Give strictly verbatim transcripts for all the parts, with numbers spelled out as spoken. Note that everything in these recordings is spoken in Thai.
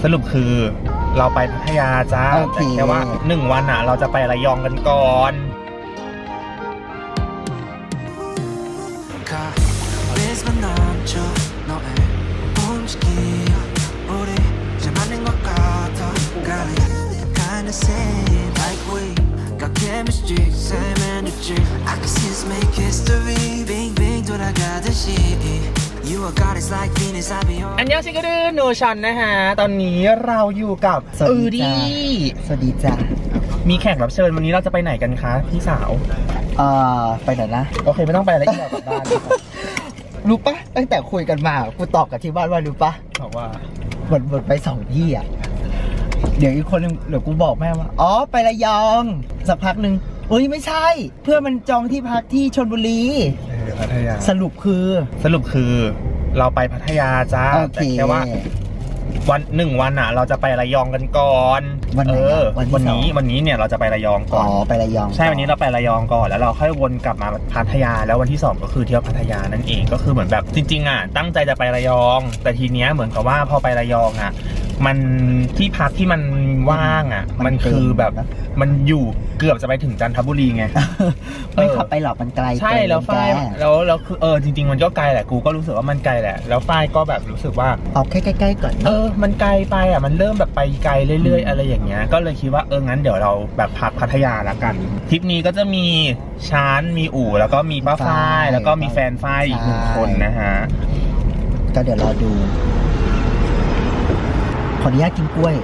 รุปคือเราไปพัทยาจ้าแต่แค่ว่าหนึ่งวันอ่ะเราจะไประยองกันก่อนอันยองชิคกี้พายโนชันนะฮะตอนนี้เราอยู่กับอือดีสวัสดีจ้ามีแขกรับเชิญวันนี้เราจะไปไหนกันคะพี่สาวเอ่อไปไหนนะโอเคไม่ต้องไปอะไรที่เรากลับบ้านรู้ปะตั้งแต่คุยกันมากูตอบกับที่บ้านว่ารู้ปะบอกว่าหมดหมดไปสองที่อ่ะเดี๋ยวอีกคนนึงเดี๋ยวกูบอกแม่ว่าอ๋อไประยองสักพักหนึ่งเอ้ยไม่ใช่เพื่อมันจองที่พักที่ชลบุรีพัทยาสรุปคือสรุปคือเราไปพัทยาจ้าแต่แค่ว่าวันหนึ่งวันอ่ะเราจะไประยองกันก่อนวันไหนวันนี้วันนี้เนี่ยเราจะไประยองก่อนอ๋อไประยองใช่วันนี้เราไประยองก่อนแล้วเราค่อยวนกลับมาพัทยาแล้ววันที่สองก็คือเที่ยวพัทยานั่นเองก็คือเหมือนแบบจริงๆอ่ะตั้งใจจะไประยองแต่ทีเนี้ยเหมือนกับว่าพอไประยองอ่ะมันที่พักที่มันว่างอ่ะมันคือแบบมันอยู่เกือบจะไปถึงจันทบุรีไงไม่ขับไปหรอกมันไกลใช่แล้วฝ้ายแล้วแล้วคือเออจริงๆมันก็ไกลแหละกูก็รู้สึกว่ามันไกลแหละแล้วฝ้ายก็แบบรู้สึกว่าเอาแค่ใกล้ๆก่อนเออมันไกลไปอ่ะมันเริ่มแบบไปไกลเรื่อยๆอะไรอย่างเงี้ยก็เลยคิดว่าเอองั้นเดี๋ยวเราแบบพักพัทยาละกันทริปนี้ก็จะมีชานมีอู่แล้วก็มีป้าฝ้ายแล้วก็มีแฟนฝ้ายอีกหนึ่งคนนะฮะก็เดี๋ยวรอดูขออนุญาตกินกล้วย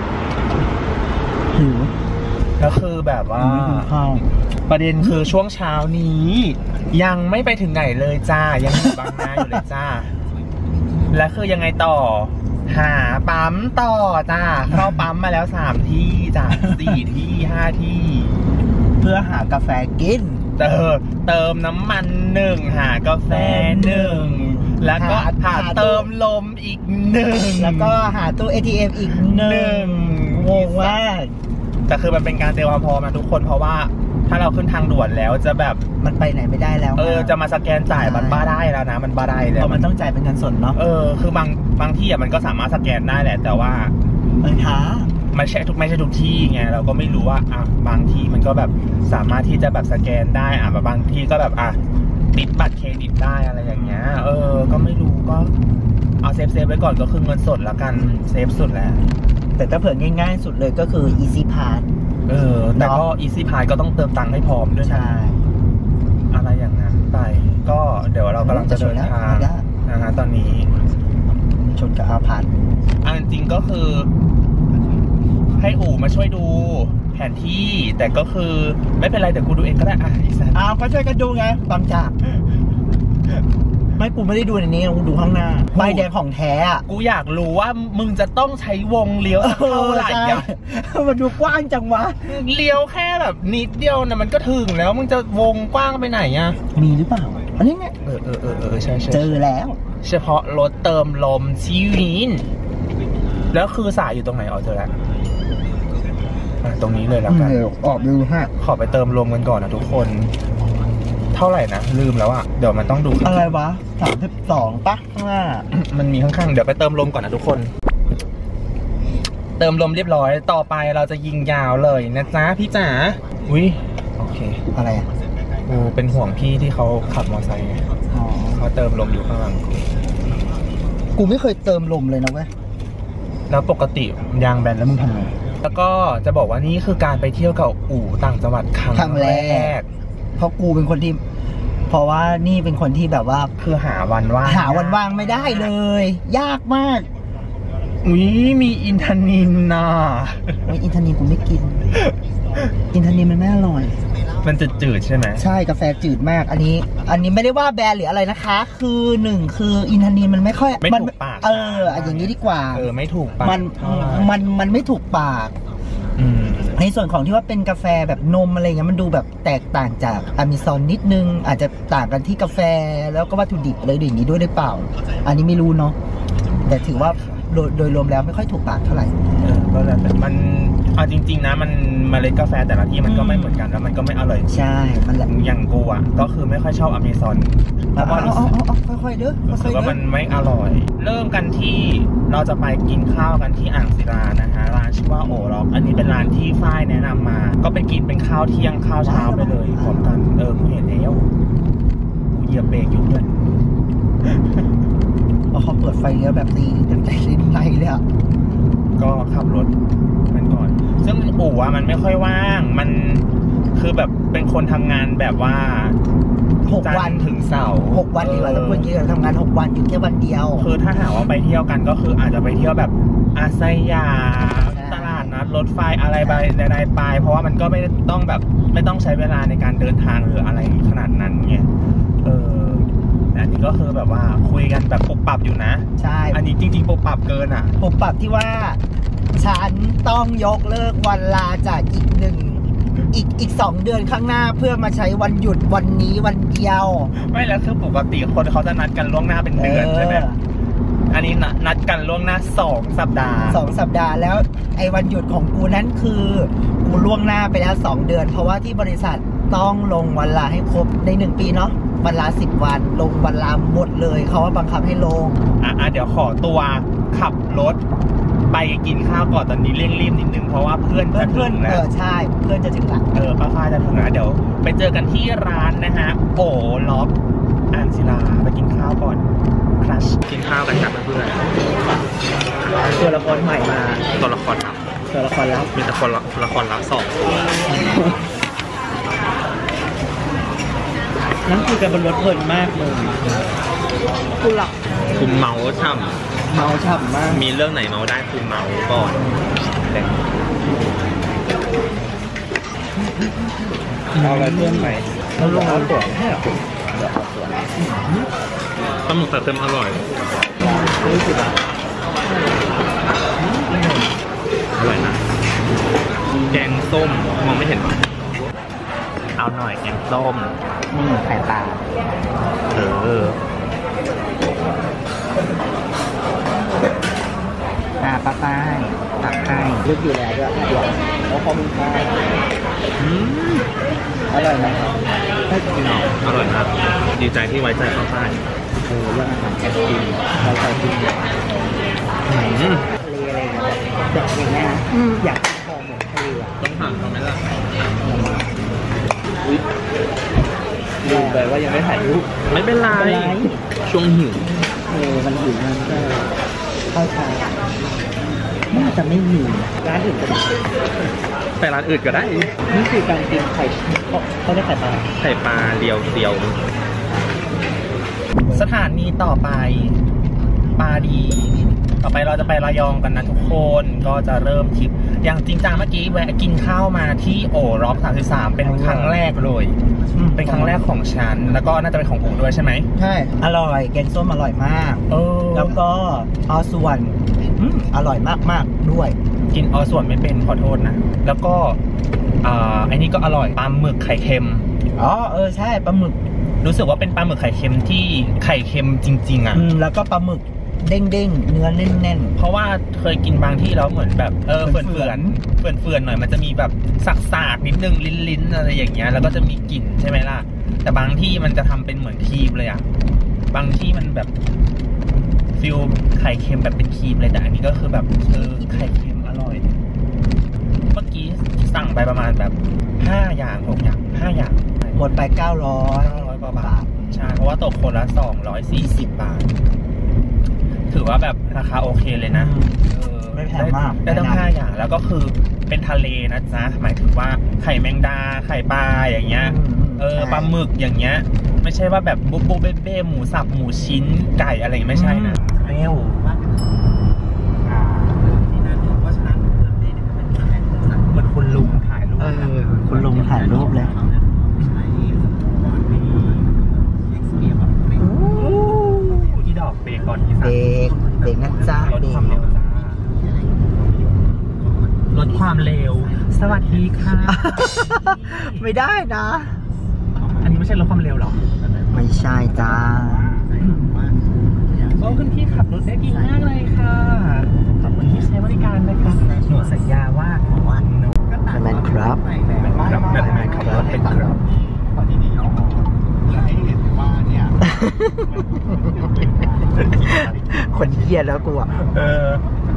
หิวแล้วคือแบบว่าประเด็นคือช่วงเช้านี้ยังไม่ไปถึงไหนเลยจ้ายังอยู่บางนาอยู่เลยจ้าและคือยังไงต่อหาปั๊มต่อจ้าเข้าปั๊มมาแล้วสามที่จ้าสี่ที่ห้าที่เพื่อหากาแฟกินเติมเติมน้ำมันหนึ่งหากาแฟหนึ่งแล้วก็หาเติมลมอีกหนึ่งแล้วก็หาตู้ เอ ที เอ็ม อีกหนึ่งงงมากแต่คือมันเป็นการเตรียมความพร้อมนะทุกคนเพราะว่าถ้าเราขึ้นทางด่วนแล้วจะแบบมันไปไหนไม่ได้แล้วเออจะมาสแกนจ่ายมันบ้าได้แล้วนะมันบ้าได้แล้วมันต้องจ่ายเป็นเงินสดเนาะเออคือบางบางที่อ่ะมันก็สามารถสแกนได้แหละแต่ว่ามันช้าไม่ใช่ทุกไม่ใช่ทุกที่ไงเราก็ไม่รู้ว่าอ่ะบางที่มันก็แบบสามารถที่จะแบบสแกนได้อ่ะบางที่ก็แบบอ่ะติดบัตรเครดิตได้อะไรอย่างเงี้ยเออก็ไม่รู้ก็เอาเซฟเซฟไว้ก่อนก็คือเงินสดละกันเซฟสุดแล้วแต่ถ้าเผื่อง่ายๆสุดเลยก็คือ Easy Pass เออแต่ก็ Easy Pass ก็ต้องเติมตังค์ให้พร้อมด้วยใช่อะไรอย่างนั้นไปก็เดี๋ยวเรากำลังจะเดินทางนะฮะตอนนี้ชนกับอาพาร์ตอันจริงก็คือให้อู่มาช่วยดูแผนที่แต่ก็คือไม่เป็นไรเดี๋ยวกูดูเองก็ได้อ่ะอีสันอ้าวก็ช่วยกันดูไงบางจากไม่กูไม่ได้ดูในนี้กูดูข้างหน้าป้ายแดงของแท้อ่ะกูอยากรู้ว่ามึงจะต้องใช้วงเลี้ยวเท่าไหร่อ่ะมันดูกว้างจังวะเลี้ยวแค่แบบนิดเดียวนะมันก็ถึงแล้วมึงจะวงกว้างไปไหนอ่ะมีหรือเปล่าอันนี้ไงเออเออเออเออใช่ใช่เจอแล้วเฉพาะรถเติมลมซีวินแล้วคือสายอยู่ตรงไหนอ๋อเจอแล้วตรงนี้เลยแล้วกันออกดูฮะขอไปเติมลมกันก่อนนะทุกคนเท่าไหร่นะลืมแล้วอ่ะเดี๋ยวมันต้องดูอะไรวะสามสิบสองปะข้างหน้ามันมีข้างๆเดี๋ยวไปเติมลมก่อนนะทุกคนเติมลมเรียบร้อยต่อไปเราจะยิงยาวเลยนะจ๊ะพี่จ๋าอุ้ยโอเคอะไรอ่ะกูเป็นห่วงพี่ที่เขาขับมอเตอร์ไซค์ไงเขาเติมลมอยู่ข้างหลังกูไม่เคยเติมลมเลยนะเว้ยแล้วปกติยางแบนแล้วมึงทำไงแล้วก็จะบอกว่านี่คือการไปเที่ยวกับอู่ต่างจังหวัดครั้งแรกเพราะกูเป็นคนที่เพราะว่านี่เป็นคนที่แบบว่าคือหาวันว่างหาวันว่างไม่ได้เลยยากมากอุ้ยมีอินทนินนะไม่อินทนินกูไม่กินอินทนินมันไม่อร่อยมันจะจืดใช่ไหมใช่กาแฟจืดมากอันนี้อันนี้ไม่ได้ว่าแบรนด์หรืออะไรนะคะคือหนึ่งคืออินทนินมันไม่ค่อยไม่ถูกปากเอออย่างนี้ดีกว่าเออไม่ถูกปากมันมันมันไม่ถูกปากในส่วนของที่ว่าเป็นกาแฟแบบนมอะไรเงี้ยมันดูแบบแตกต่างจากอเมซอนนิดนึงอาจจะต่างกันที่กาแฟแล้วก็วัตถุดิบอะไรอย่างนี้ด้วยหรือเปล่าอันนี้ไม่รู้เนาะแต่ถือว่าโดยโดยรวมแล้วไม่ค่อยถูกปากเท่าไหร่เออก็แล้วแต่มันเอาจริงๆนะมันเมล็ดกาแฟแต่ละที่มันก็ไม่เหมือนกันแล้วมันก็ไม่อร่อยใช่มันแบบอย่างกูอ่ะก็คือไม่ค่อยชอบอเมซอนเพราะว่ารู้สึกค่อยๆเด้อรู้สึกว่ามันไม่อร่อย เริ่มกันที่เราจะไปกินข้าวกันที่อ่างศิลานะฮะร้านชื่อว่าโอร็อกอันนี้เป็นร้านที่ฝ้ายแนะนำมาก็ไปกินเป็นข้าวเที่ยงข้าวเช้าไปเลยพร้อมกันเออกูเห็นแล้วกูเหยียบเบรกอยู่เพื่อนพอเขาเปิดไฟเลี้ยวแบบตีเต็มใจลิ้นไล่เลยอ่ะก็ขับรถกันก่อนซึ่งอู่อะมันไม่ค่อยว่างมันคือแบบเป็นคนทำงานแบบว่าหกวันถึงเสาร์หกวันดีกว่าแล้วคนเยอะทำงานหกวันอยู่แค่วันเดียวคือถ้าหากว่าไปเที่ยวกันก็คืออาจจะไปเที่ยวแบบอาสยามตลาดนัดรถไฟอะไรไปใดๆไปเพราะว่ามันก็ไม่ต้องแบบไม่ต้องใช้เวลาในการเดินทางหรืออะไรขนาดนั้นไงเออแต่อันนี้ก็คือแบบว่าคุยกันแบบปุบปับอยู่นะใช่อันนี้จริงๆปุบปับเกินอ่ะปุบปับที่ว่าฉันต้องยกเลิกวันลาจากอีกหนึ่งอีกอีกสองเดือนข้างหน้าเพื่อมาใช้วันหยุดวันนี้วันเดียวไม่แล้วคือปกติคนเขาจะนัดกันล่วงหน้าเป็นเดือนใช่ไหมอันนี้นัดกันล่วงหน้าสองสัปดาห์สองสัปดาห์แล้วไอ้วันหยุดของกูนั้นคือกูล่วงหน้าไปแล้วสองเดือนเพราะว่าที่บริษัทต้องลงวันลาให้ครบในหนึ่งปีเนาะวันลาสิบวันลงวันลาหมดเลยเขาว่าบังคับให้ลงอ่ะเดี๋ยวขอตัวขับรถไปกินข้าวก่อนตอนนี้เร่งรีบนิดนึงเพราะว่าเพื่อนจะถึงแล้วเออใช่เพื่อนจะถึงแล้วเออป้าฟ้าจะถึงแล้วเดี๋ยวไปเจอกันที่ร้านนะฮะโอล็อกอ่างศิลาไปกินข้าวก่อนคลัชกินข้าวกันครับเพื่อนตัวละครใหม่มาตัวละครลับตัวละครลับมีแต่คนละครลับสองนั่นคือการบนรถเพลินมากเลยกูหลับคุมเมาช่ำเมาช่ำมากมีเรื่องไหนเมาได้คุมเมาก่อนเอาอะไรเพิ่มไหมเราลงเอาตัวให้หรอเดี๋ยวเอาตัวปลาหมึกแต่เต็มอร่อยรู้สึกอ่ะอร่อยนะแกงส้มมองไม่เห็นเอาหน่อยแกงส้มนี่ไข่ปลาเอออ่าปลาป้ายตักไข่ลึกอยู่แล้วด้วยเดี๋ยวแล้วพอมีไข่อร่อยไหมไม่กินเอาอร่อยมากดีใจที่ไว้ใจข้าวป้ายเออเรื่องอาหารการกินไว้ใจกินทะเลอะไรแบบอย่างเงี้ยอยากกินของเหมือนทะเลต้องถามเขาไหมล่ะลืมไปว่ายังไม่ถ่ายรูปไม่เป็นไรช่วงหิวเออมันหิวมันก็เข้าใจน่าจะไม่มีร้านอื่นก็ได้แต่ร้านอื่นก็ได้นี่คือการกินไข่เขาเรียกไข่ปลาไข่ปลาเรียวเดียวสถานีต่อไปปลาดีต่อไปเราจะไประยองกันนะทุกคนก็จะเริ่มทริปอย่างจริงจังเมื่อกี้แวะกินข้าวมาที่โอร็อกสามสิบสามเป็นครั้งแรกเลยเป็นครั้งแรกของฉันแล้วก็น่าจะเป็นของผมด้วยใช่ไหมใช่อร่อยแกงส้มอร่อยมากเออแล้วก็ออส่วนอร่อยมากมากด้วยกินออส่วนไม่เป็นขอโทษนะแล้วก็อ่าไอ้นี่ก็อร่อยปลาหมึกไข่เค็มอ๋อเออใช่ปลาหมึกรู้สึกว่าเป็นปลาหมึกไข่เค็มที่ไข่เค็มจริงๆอ่ะแล้วก็ปลาหมึกเด้งๆเนื้อแน่นๆเพราะว่าเคยกินบางที่แล้วเหมือนแบบเออเฟื่อนเฟื่อนเฟื่อนเฟื่อนหน่อยมันจะมีแบบสากๆนิดนึงลิ้นๆอะไรอย่างเงี้ยแล้วก็จะมีกลิ่นใช่ไหมล่ะแต่บางที่มันจะทำเป็นเหมือนครีมเลยอ่ะบางที่มันแบบฟิลไข่เค็มแบบเป็นครีมเลยแต่อันนี้ก็คือแบบเออไข่เค็มอร่อยเมื่อกี้สั่งไปประมาณแบบห้าอย่างหกอย่างห้าอย่างหมดไปเก้าร้อยเก้าร้อยกว่าบาทใช่เพราะว่าตกคนละสองร้อยสี่สิบบาทถือว่าแบบราคาโอเคเลยนะไม่แพงมากได้ตั้งห้าอย่างแล้วก็คือเป็นทะเลนะจ๊ะหมายถึงว่าไข่แมงดาไข่ปลาอย่างเงี้ยเออปลาหมึกอย่างเงี้ยไม่ใช่ว่าแบบบุ๊บบุ๊บเบ้เบ้หมูสับหมูชิ้นไก่อะไรไม่ใช่นะเร็วเหมือนคุณลุงถ่ายรูปเออคุณลุงถ่ายรูปเลยที่ดอกเบรกก่อนที่เบรกเบรกนะจ๊ะลดความเร็วลดความเร็วสวัสดีค่ะไม่ได้นะอันนี้ไม่ใช่ลดความเร็วหรอไม่ใช่จ้าโอ้คุณพี่ขับรถได้ดีมากเลยค่ะขอบคุณที่ใช้บริการนะคะหนูสัญญาว่าคนเหี้ยแล้วกูอ่ะเออ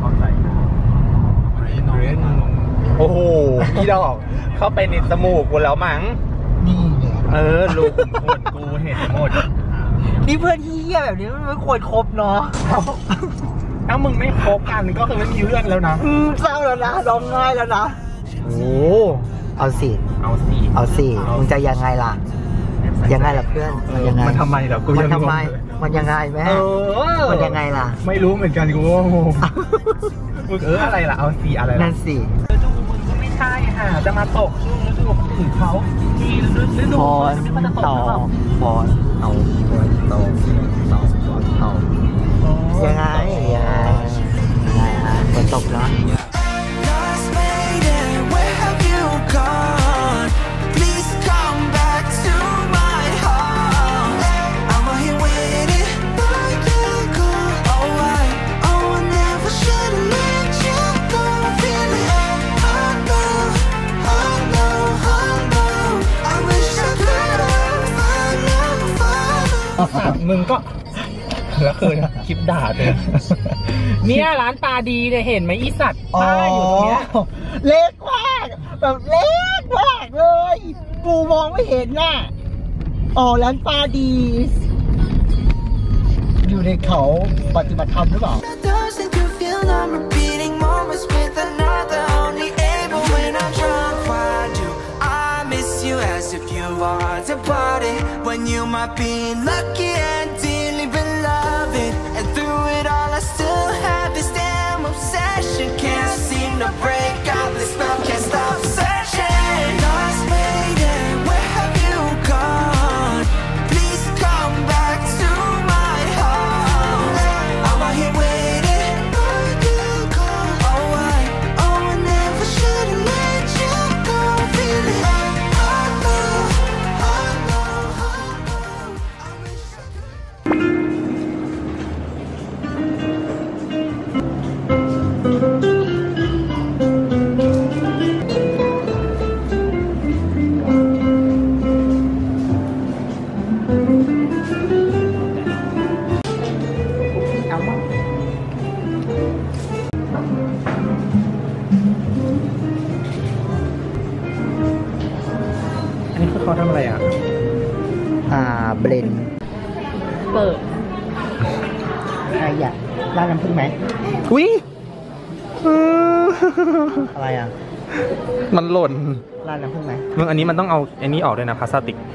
โอ้โหพี่ดอกเข้าไปในจมูกกูแล้วมั้งนี่ไงเออลูกหมดกูเห็นหมดนี่เพื่อนเหี้ยแบบนี้มันไม่ควรคบเนาะถ้ามึงไม่คบกันก็คือไม่มีเพื่อนแล้วนะอืมเศร้าแล้วนะร้องไห้แล้วนะโอ้เอาสิเอาสิเอาสิมึงจะยังไงล่ะยังไงล่ะเพื่อนยังไงมันทำไมเหรอกูยังมันทำไมมันยังไงแม่มันยังไงล่ะไม่รู้เหมือนกันกูมึงเอออะไรล่ะเอาสิอะไรนั่นสิฤดูมึงก็ไม่ใช่ค่ะจะมาตกช่วงฤดูคนอื่นเขาที่ฤดูฝนตกฝนเอาฝนตกตกฝนตกยังไงยังไงยังไงอ่ะฝนตกเนาะมึงก็แล้วคือคลิปด่าเลยเนี่ยร้านตาดีเนี่ยเห็นไหมอีสัตว์ป้าอยู่ตรงเนี้ยเล็กมากแบบเล็กมากเลยกูมองไม่เห็นน่ะอ๋อร้านตาดีอยู่ในเขาปฏิบัติธรรมหรือเปล่า When you might be lucky and dearly beloved, and through it all I still have this damn obsession. Can't seem to break out this spell, can't stop searching. Lost lady, where have you gone? Please come back to my heart. I'm out here waiting for you to call. Oh I, oh I never should've let you go. Feeling เขาทำอะไรอ่ะอ่าเบลนเปิดใครอยากร้านน้ำผึ้งไหมอุ้ยอะไรอ่ะมันหล่นร้านน้ำผึ้งไหมมึงอันนี้มันต้องเอาอันนี้ออกด้วยนะพลาสติก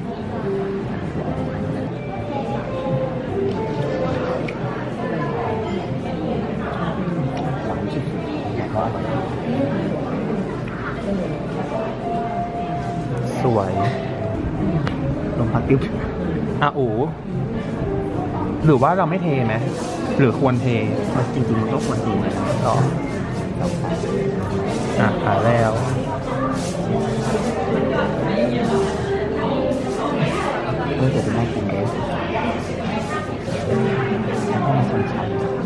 สวยลมพัดติ๊บอ่ะอูหรือว่าเราไม่เทไหมหรือควรเทจริงๆมันก็ควรเทนะต่ออ่ะขายแล้วเออจะเป็นน่ากินเลยแล้วก็มีคนใช้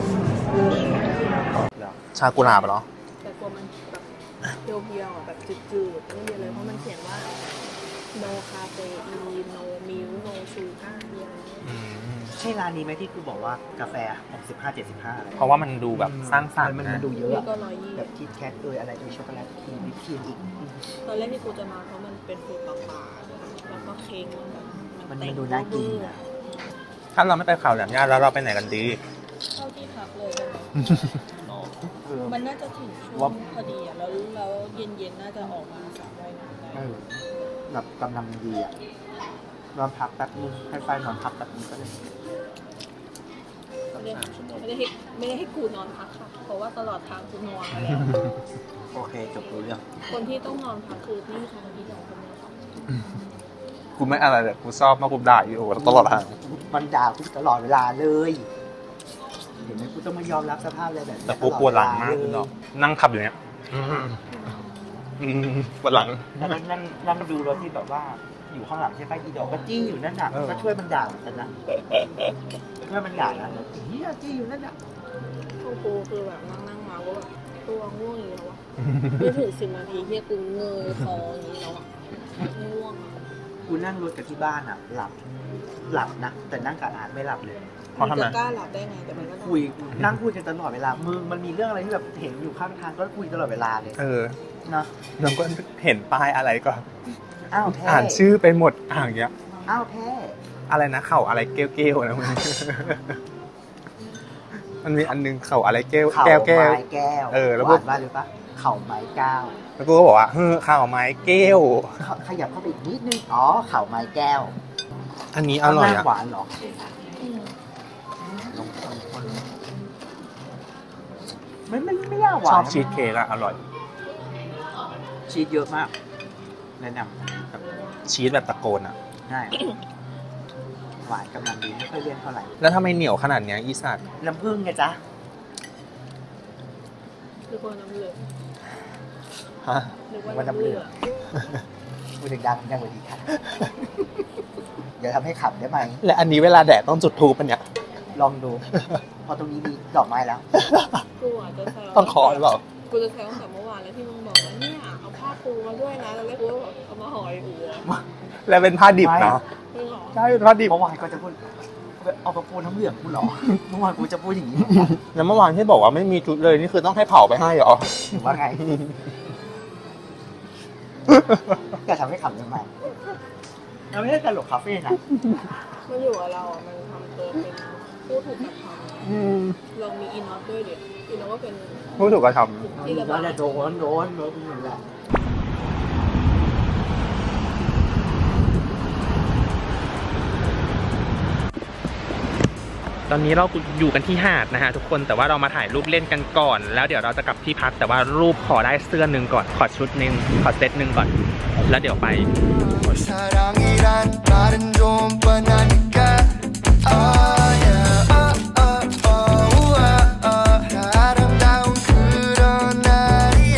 ชากุหลาบเหรอแต่กลัวมันแบบเปรี้ยวๆแบบจืดๆไม่มีเลยเพราะมันเขียนว่า no caffeine no milk no sugar อะไรใช่ร้านนี้ไหมที่คือบอกว่ากาแฟหกสิบห้า เจ็ดสิบห้าอะไรเพราะว่ามันดูแบบสร้างสรรค์มันดูเยอะแบบคิดแคทด้วยอะไรด้วยช็อกโกแลตครีมวิปครีมอีกตอนแรกที่กูจะมาเพราะมันเป็นฟูปลาๆแล้วก็เค้กมันแบบมันดูน่ากินถ้าเราไม่ไปเขาแหลมย่าแล้วเราไปไหนกันดีเข้าที่พักเลยได้ไหมมันน่าจะถึงช่วงพอดีอ่ะแล้วแล้วเย็นๆน่าจะออกมาสระว่ายน้ำได้แบบกำลังดีอ่ะนอนพักแป๊บนึงให้ไฟนอนพักแป๊บนึงก็ได้ไม่ได้ไม่ได้ให้ไม่ได้ให้กูนอนพักค่ะเพราะว่าตลอดทางกูนอนมาแล้วโอเคจบรู้เรื่องคนที่ต้องนอนพักคือพี่ชายที่สองคนนี้ค่ะกูไม่อะไรเลยกูชอบมากกูด่าอยู่ตลอดทางมันด่ากูตลอดเวลาเลยเห็นไหมกูต้องมายอมรับสภาพอะไรแบบแต่กูปวดหลังมากเนาะนั่งขับอยู่เนี้ยปวดหลังแล้วนั่งนั่งดูรถที่แบบว่าอยู่ข้างหลังใช่ป่ะอีดอกก็จี้อยู่นั่นน่ะก็ช่วยมันด่ากันนะช่วยมันด่านะเฮียจี้อยู่นั่นน่ะโอ้โหคือแบบนั่งนั่งมาก็แบบตัวง่วงอยู่แล้ววะไม่ถึงสิบนาทีเฮียกูเงยคออย่างนี้แล้วอ่ะง่วงกูนั่งรถกับที่บ้านอ่ะ หลับหลับนะแต่นั่งกับอาร์ตไม่หลับเลยเพราะทำไมจะกล้าหลับได้ไงแต่มันก็ต้องคุยนั่งคุยกันตลอดเวลามึงมันมีเรื่องอะไรที่แบบเห็นอยู่ข้างทางก็คุยตลอดเวลาเลยเออเนาะเราก็เห็นป้ายอะไรก็อ้าวแพ้อ่านชื่อไปหมดอ่างเงี้ยอ้าวแพ้อะไรนะเข่าอะไรเกี้ยวๆนะมึง มันมีอันนึงเข่าอะไรแก้วเข่าแก้วแก้วไม้แก้วเออแล้วหพววาก นว่าหรือปะเข่าไม้แก้วแล้วกูก็บอกว่าเฮ้อข่าวไม้แก้วขยับเข้าไปอีกนิดนึงอ๋อเข่าไม้แก้วอันนี้อร่อยข้างหอ่ะน้าหวานเหรออืมลงคนคนไม่ไม่ไม่ยากหวาชนอบชีสเค้กอะอร่อยชีสเยอะมากแนะนำแบบชีสแบบตะโกนอะง่ายหวานกำลังดีไม่ค่อยเลี่ยนเท่าไหร่แล้วทำไมเหนียวขนาดเนี้ยอีสัตว์น้ำผึ้งไงจ๊ะนึกว่าน้ำเหลืองฮะนึกว่าน้ำเหลืองพูดถึงดังดังกว่าดีค่ะ เดี๋ยวทำให้ขับได้ไหมและอันนี้เวลาแดดต้องจุดทูปปันเนี่ยลองดู พอตรงนี้มีดอกไม้แล้วกูอาจจะแซวต้องขอหรือเปล่ากูจะแซวตั้งแต่เมื่อวานแล้วที่มึงบอกว่าเนี่ยเอาผ้าปูมาด้วยนะแล้วกูก็บอกเอามาห่ออู๋แล้วเป็นผ้าดิบนะมึงเหรอใช่ผ้าดิบเมื่อวานก็จะพูดเอาปะปูน้ำเหลืองกูเหรอ เมื่อวานกูจะพูดอย่างนี้แล้วเมื่อวานที่บอกว่าไม่มีชุดเลยนี่คือต้องให้เผาไปให้เหรอถือว่าไง จะทำให้ขำทำไมเราไม่ได้ตลกคาเฟ่นะมันอยู่กับเราอ่ะมันทำตัวเป็นผู้ถูกกระทอืมำเรามีอินนอตด้วยเดี๋ยวอินนอตก็เป็นผู้ถูกกระทที่ระก็บายจะโดนโดนโดนอยู่แหละำตอนนี้เราอยู่กันที่หาดนะฮะทุกคนแต่ว่าเรามาถ่ายรูปเล่นกันก่อน แล้วเดี๋ยวเราจะกลับที่พักแต่ว่ารูปขอได้เสื้อหนึ่งก่อนขอชุดหนึ่งขอเซตหนึ่งก่อน แล้วเดี๋ยวไป 사랑이란 말은 좀 뻔하니까 oh yeah oh oh oh oh oh 아름다운 그런 날이야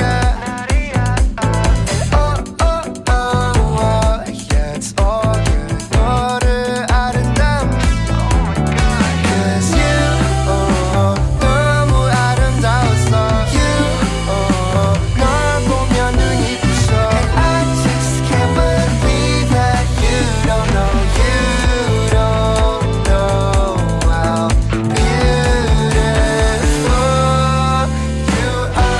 oh oh oh oh yeah it's all you 너를 아름다움 cause you oh 너무 아름다웠어 you oh 널 보면 눈이 부셔 and I just can't believe that you don't know you don't know how beautiful you are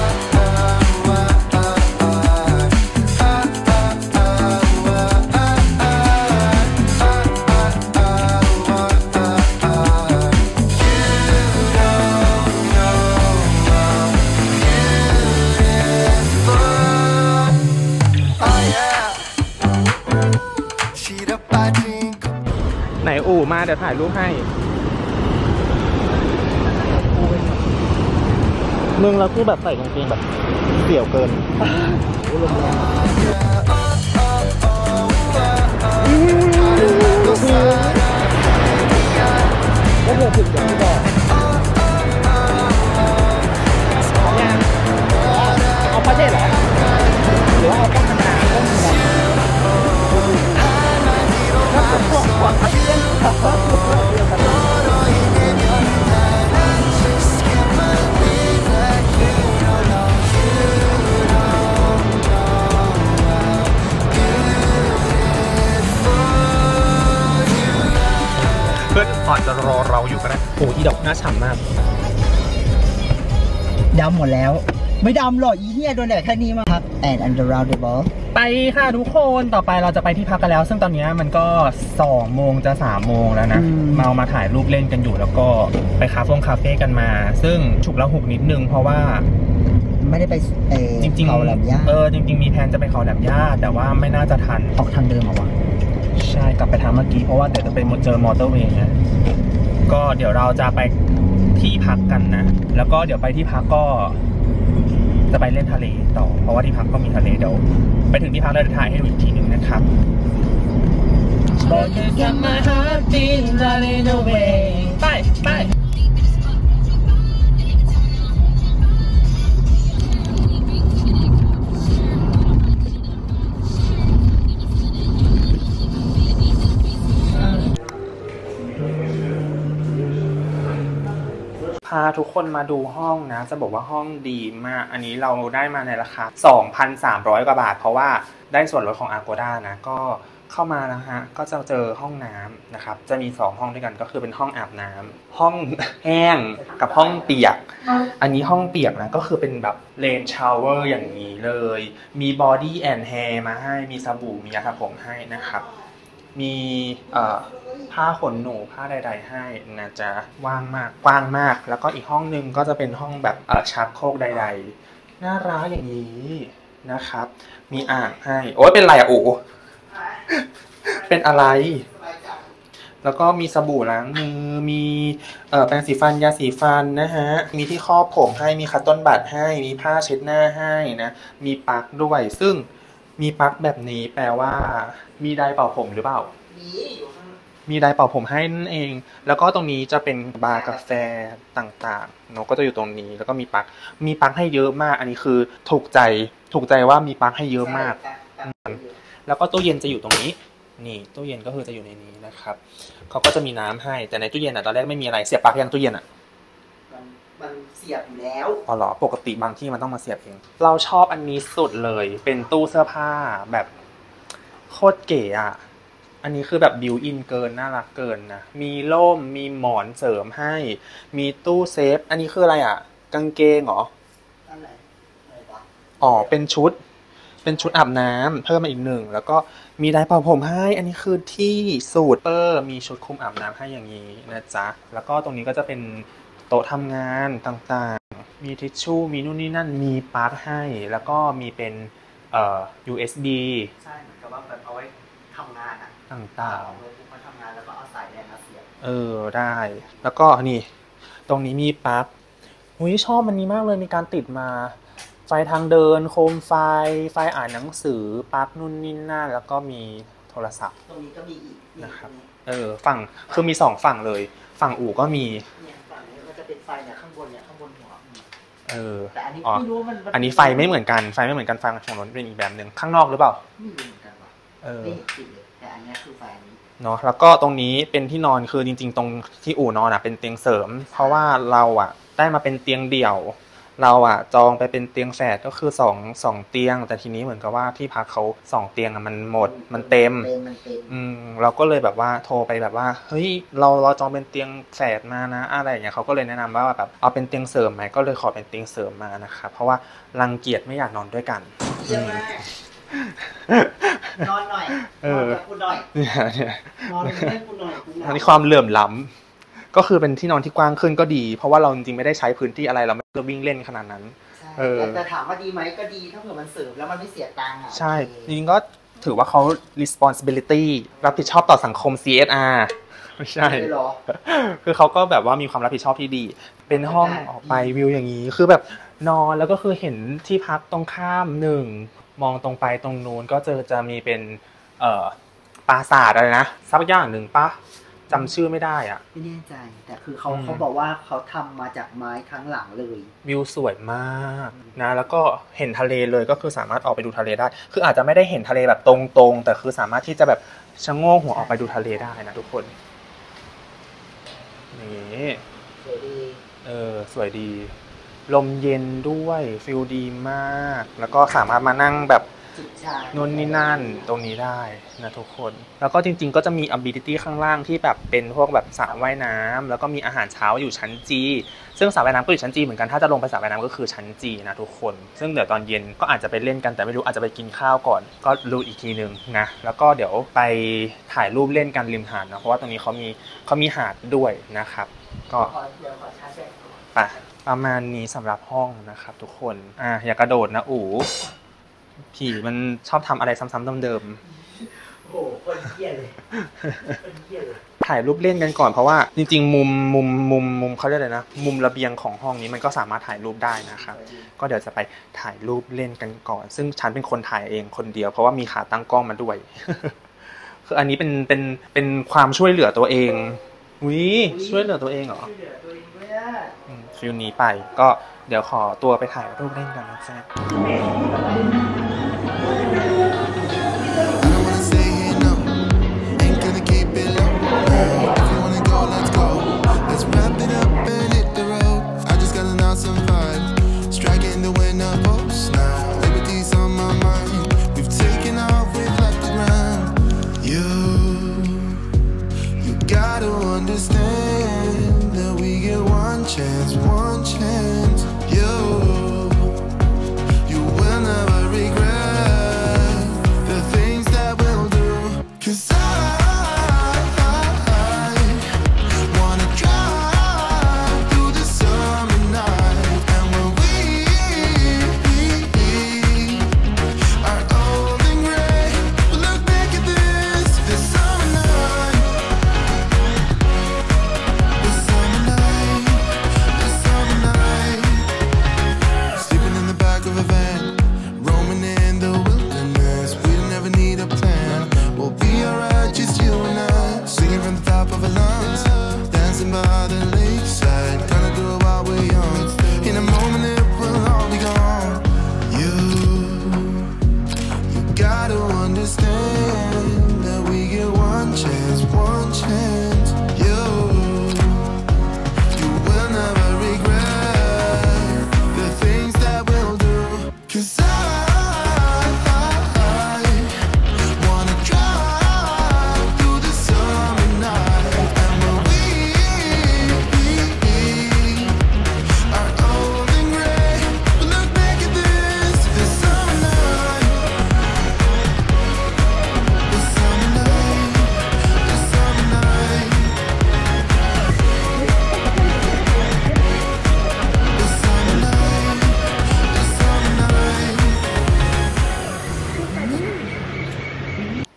oh yeah 시럽 빠진 ไหนอู่มาเดี๋ยวถ่ายรูปให้มึงเราคือแบบใส่กางเกงแบบเสี่ยวเกินก็เธอถึงอย่างที่บอกเอาประเทศเหรอ หรือว่าเอาต้องธรรมดาต้องธรรมดาถ้าผมบอกว่าเรื่องขับรถเรื่องขับรถเพื่อนอาจจะรอเราอยู่ก็ได้โอ้ยอีดอกหน้าฉ่ำมากดำหมดแล้ว ไม่ดำหรอกอีเหี้ยโดนแดดแค่นี้มาครับ and unroundable ไปค่ะทุกคนต่อไปเราจะไปที่พักกันแล้ว ซึ่งตอนนี้มันก็สองโมงจะสามโมงแล้วนะอืมเรามาถ่ายรูปเล่นกันอยู่แล้วก็ไปคาเฟ่คาเฟ่กันมา ซึ่งฉุกละหุกนิดนึงเพราะว่าไม่ได้ไปเออจริงๆเขาแหลมย่าเออจริงๆมีแผนจะไปเขาแหลมย่าแต่ว่าไม่น่าจะทันออกทางเดิมเหรอวะใช่กลับไปทางเมื่อกี้เพราะว่าเดี๋ยวจะไปเจอมอเตอร์เวย์ไงก็เดี๋ยวเราจะไปที่พักกันนะ แล้วก็เดี๋ยวไปที่พักก็ จะไปเล่นทะเลต่อ เพราะว่าที่พักก็มีทะเลเดี๋ยวไปถึงที่พักแล้วจะถ่ายให้ดูอีกทีหนึ่งนะครับ But you got my heart beating running away ไปไปพาทุกคนมาดูห้องนะจะบอกว่าห้องดีมากอันนี้เราได้มาในราคา สองพันสามร้อย กว่าบาทเพราะว่าได้ส่วนลดของ Agoda นะก็เข้ามานะฮะก็จะเจอห้องน้ำนะครับจะมีสองห้องด้วยกันก็คือเป็นห้องอาบน้ำห้องแห้งกับห้องเปียกอันนี้ห้องเปียกนะก็คือเป็นแบบเลนชาวเวอร์อย่างนี้เลยมีบอดี้แอนด์แฮร์มาให้มีสบู่มียาสระผมให้นะครับมีผ้าขนหนูผ้าใดๆให้นะจะว่างมากกว้างมากแล้วก็อีกห้องนึงก็จะเป็นห้องแบบชักโครกใดๆน่ารักอย่างนี้นะครับมีอ่างให้โอ๊ยเป็นไรอะโอ้เป็นอะไรแล้วก็มีสบู่ล้างมือมีเอ่อแปรงสีฟันยาสีฟันนะฮะมีที่ครอบผมให้มีคัตต้นบัตให้มีผ้าเช็ดหน้าให้นะมีปลั๊กด้วยซึ่งมีปลั๊กแบบนี้แปลว่ามีไดร์เป่าผมหรือเปล่ามีมีไดร์เป่าผมให้นั่นเองแล้วก็ตรงนี้จะเป็นบาร์กาแฟต่างๆเนาะก็จะอยู่ตรงนี้แล้วก็มีปลั๊กมีปลั๊กให้เยอะมากอันนี้คือถูกใจถูกใจว่ามีปลั๊กให้เยอะมากแล้วก็ตู้เย็นจะอยู่ตรงนี้นี่ตู้เย็นก็คือจะอยู่ในนี้นะครับเขาก็จะมีน้ำให้แต่ในตู้เย็นอ่ะตอนแรกไม่มีอะไรเสียบปลั๊กยังตู้เย็นอ่ะมันมันเสียบอยู่แล้วอ๋อเหรอปกติบางที่มันต้องมาเสียบเองเราชอบอันนี้สุดเลยเป็นตู้เสื้อผ้าแบบโคตรเก๋อ่ะอันนี้คือแบบบิวอินเกินน่ารักเกินนะมีร่มมีหมอนเสริมให้มีตู้เซฟอันนี้คืออะไรอ่ะกางเกงเหรออะไรอ๋อเป็นชุดเป็นชุดอาบน้ำเพิ่มมาอีกหนึ่งแล้วก็มีไดร์เป่าผมให้อันนี้คือที่สูตรเปอร์มีชุดคลุมอาบน้ำให้อย่างนี้นะจ๊ะแล้วก็ตรงนี้ก็จะเป็นโต๊ะทำงานต่างๆมีทิชชู่มีนู่นนี่นั่นมีปลั๊กให้แล้วก็มีเป็นเอ่อ ยู เอส บีใช่เหมือนกับว่าแบบเอาไว้ทำงานอะต่างๆเอามาทำงานแล้วก็เอาสายแดนมาเสียบเออได้แล้วก็นี่ตรงนี้มีปลั๊กอุ้ยชอบมันนี้มากเลยมีการติดมาไฟทางเดินโคมไฟไฟอ่านหนังสือปลั๊กนู่นนี่นั่นแล้วก็มีโทรศัพท์ตรงนี้ก็มีอีกนะครับเออฝั่งคือมีสองฝั่งเลยฝั่งอู่ก็มีเนี่ยฝั่งนี้มันจะเป็นไฟเนี่ยข้างบนเนี่ยข้างบนหัวเออแต่อันนี้ไม่รู้มันอันนี้ไฟไม่เหมือนกันไฟไม่เหมือนกันไฟของรถเป็นอีกแบบหนึ่งข้างนอกหรือเปล่าไม่เหมือนกันหรอเออแต่อันนี้คือไฟนี้เนาะแล้วก็ตรงนี้เป็นที่นอนคือจริงๆตรงที่อู่นอนอ่ะเป็นเตียงเสริมเพราะว่าเราอ่ะได้มาเป็นเตียงเดี่ยวเราอะจองไปเป็นเตียงแฝดก็คือสอง สองเตียงแต่ทีนี้เหมือนกับว่าที่พักเขาสองเตียงอะมันหมดมันเต็มอืมเราก็เลยแบบว่าโทรไปแบบว่าเฮ้ยเราเราจองเป็นเตียงแฝดมานะอะไรอย่างเงี้ยเขาก็เลยแนะนำว่าแบบเอาเป็นเตียงเสริมไหมก็เลยขอเป็นเตียงเสริมมานะครับเพราะว่ารังเกียจไม่อยากนอนด้วยกันนอนหน่อยเออคุณหน่อยนอนให้คุณหน่อยอันนี้ความเหลื่อมล้ำก็คือเป็นที่นอนที่กว้างขึ้นก็ดีเพราะว่าเราจริงๆไม่ได้ใช้พื้นที่อะไรเราไม่ได้วิ่งเล่นขนาดนั้นเออแต่ถามว่าดีไหมก็ดีถ้าเกิดมันเสริมแล้วมันไม่เสียตังค์อ่ะใช่จริงๆก็ถือว่าเขา responsibility รับผิดชอบต่อสังคม ซี เอส อาร์ ไม่ใช่คือเขาก็แบบว่ามีความรับผิดชอบที่ดีเป็นห้องออกไปวิวอย่างนี้คือแบบนอนแล้วก็คือเห็นที่พักตรงข้ามหนึ่งมองตรงไปตรงนู้นก็จะจะมีเป็นเอ่อปราสาทอะไรนะสักอย่างหนึ่งปะจำชื่อไม่ได้อ่ะไม่แน่ใจแต่คือเขาเขาบอกว่าเขาทำมาจากไม้ทั้งหลังเลยวิวสวยมากนะแล้วก็เห็นทะเลเลยก็คือสามารถออกไปดูทะเลได้คืออาจจะไม่ได้เห็นทะเลแบบตรงๆแต่คือสามารถที่จะแบบชะโงกหัวออกไปดูทะเลได้นะทุกคนนี่สวยดีเออสวยดีลมเย็นด้วยฟิลดีมากแล้วก็สามารถมานั่งแบบนู่นนี่นั่นตรงนี้ได้นะทุกคนแล้วก็จริงๆก็จะมี ability ข้างล่างที่แบบเป็นพวกแบบสระว่ายน้ำแล้วก็มีอาหารเช้าอยู่ชั้น G ซึ่งสระว่ายน้ำก็อยู่ชั้น G เหมือนกันถ้าจะลงไปสระว่ายน้ำก็คือชั้น G นะทุกคนซึ่งเดี๋ยวตอนเย็นก็อาจจะไปเล่นกันแต่ไม่รู้อาจจะไปกินข้าวก่อนก็รู้อีกทีนึงนะแล้วก็เดี๋ยวไปถ่ายรูปเล่นกันริมหาดนะเพราะว่าตรงนี้เขามีเขามีหาดด้วยนะครับก็ไปประมาณนี้สำหรับห้องนะครับทุกคนอ่ะอย่ากระโดดนะอู๋ผีมันชอบทำอะไรซ้ำๆเดิมๆโอ้โหคนเหี้ยเลยคนเหี้ยเลยถ่ายรูปเล่นกันก่อนเพราะว่าจริงๆมุมมุมมุมมุมเขาเรียกอะไรนะมุมระเบียงของห้องนี้มันก็สามารถถ่ายรูปได้นะครับก็เดี๋ยวจะไปถ่ายรูปเล่นกันก่อนซึ่งฉันเป็นคนถ่ายเองคนเดียวเพราะว่ามีขาตั้งกล้องมาด้วยคืออันนี้เป็นเป็นเป็นความช่วยเหลือตัวเองอุ้ยช่วยเหลือตัวเองเหรอฟิลนี้ไปก็เดี๋ยวขอตัวไปถ่ายรูปเล่นกันนะจ๊ะ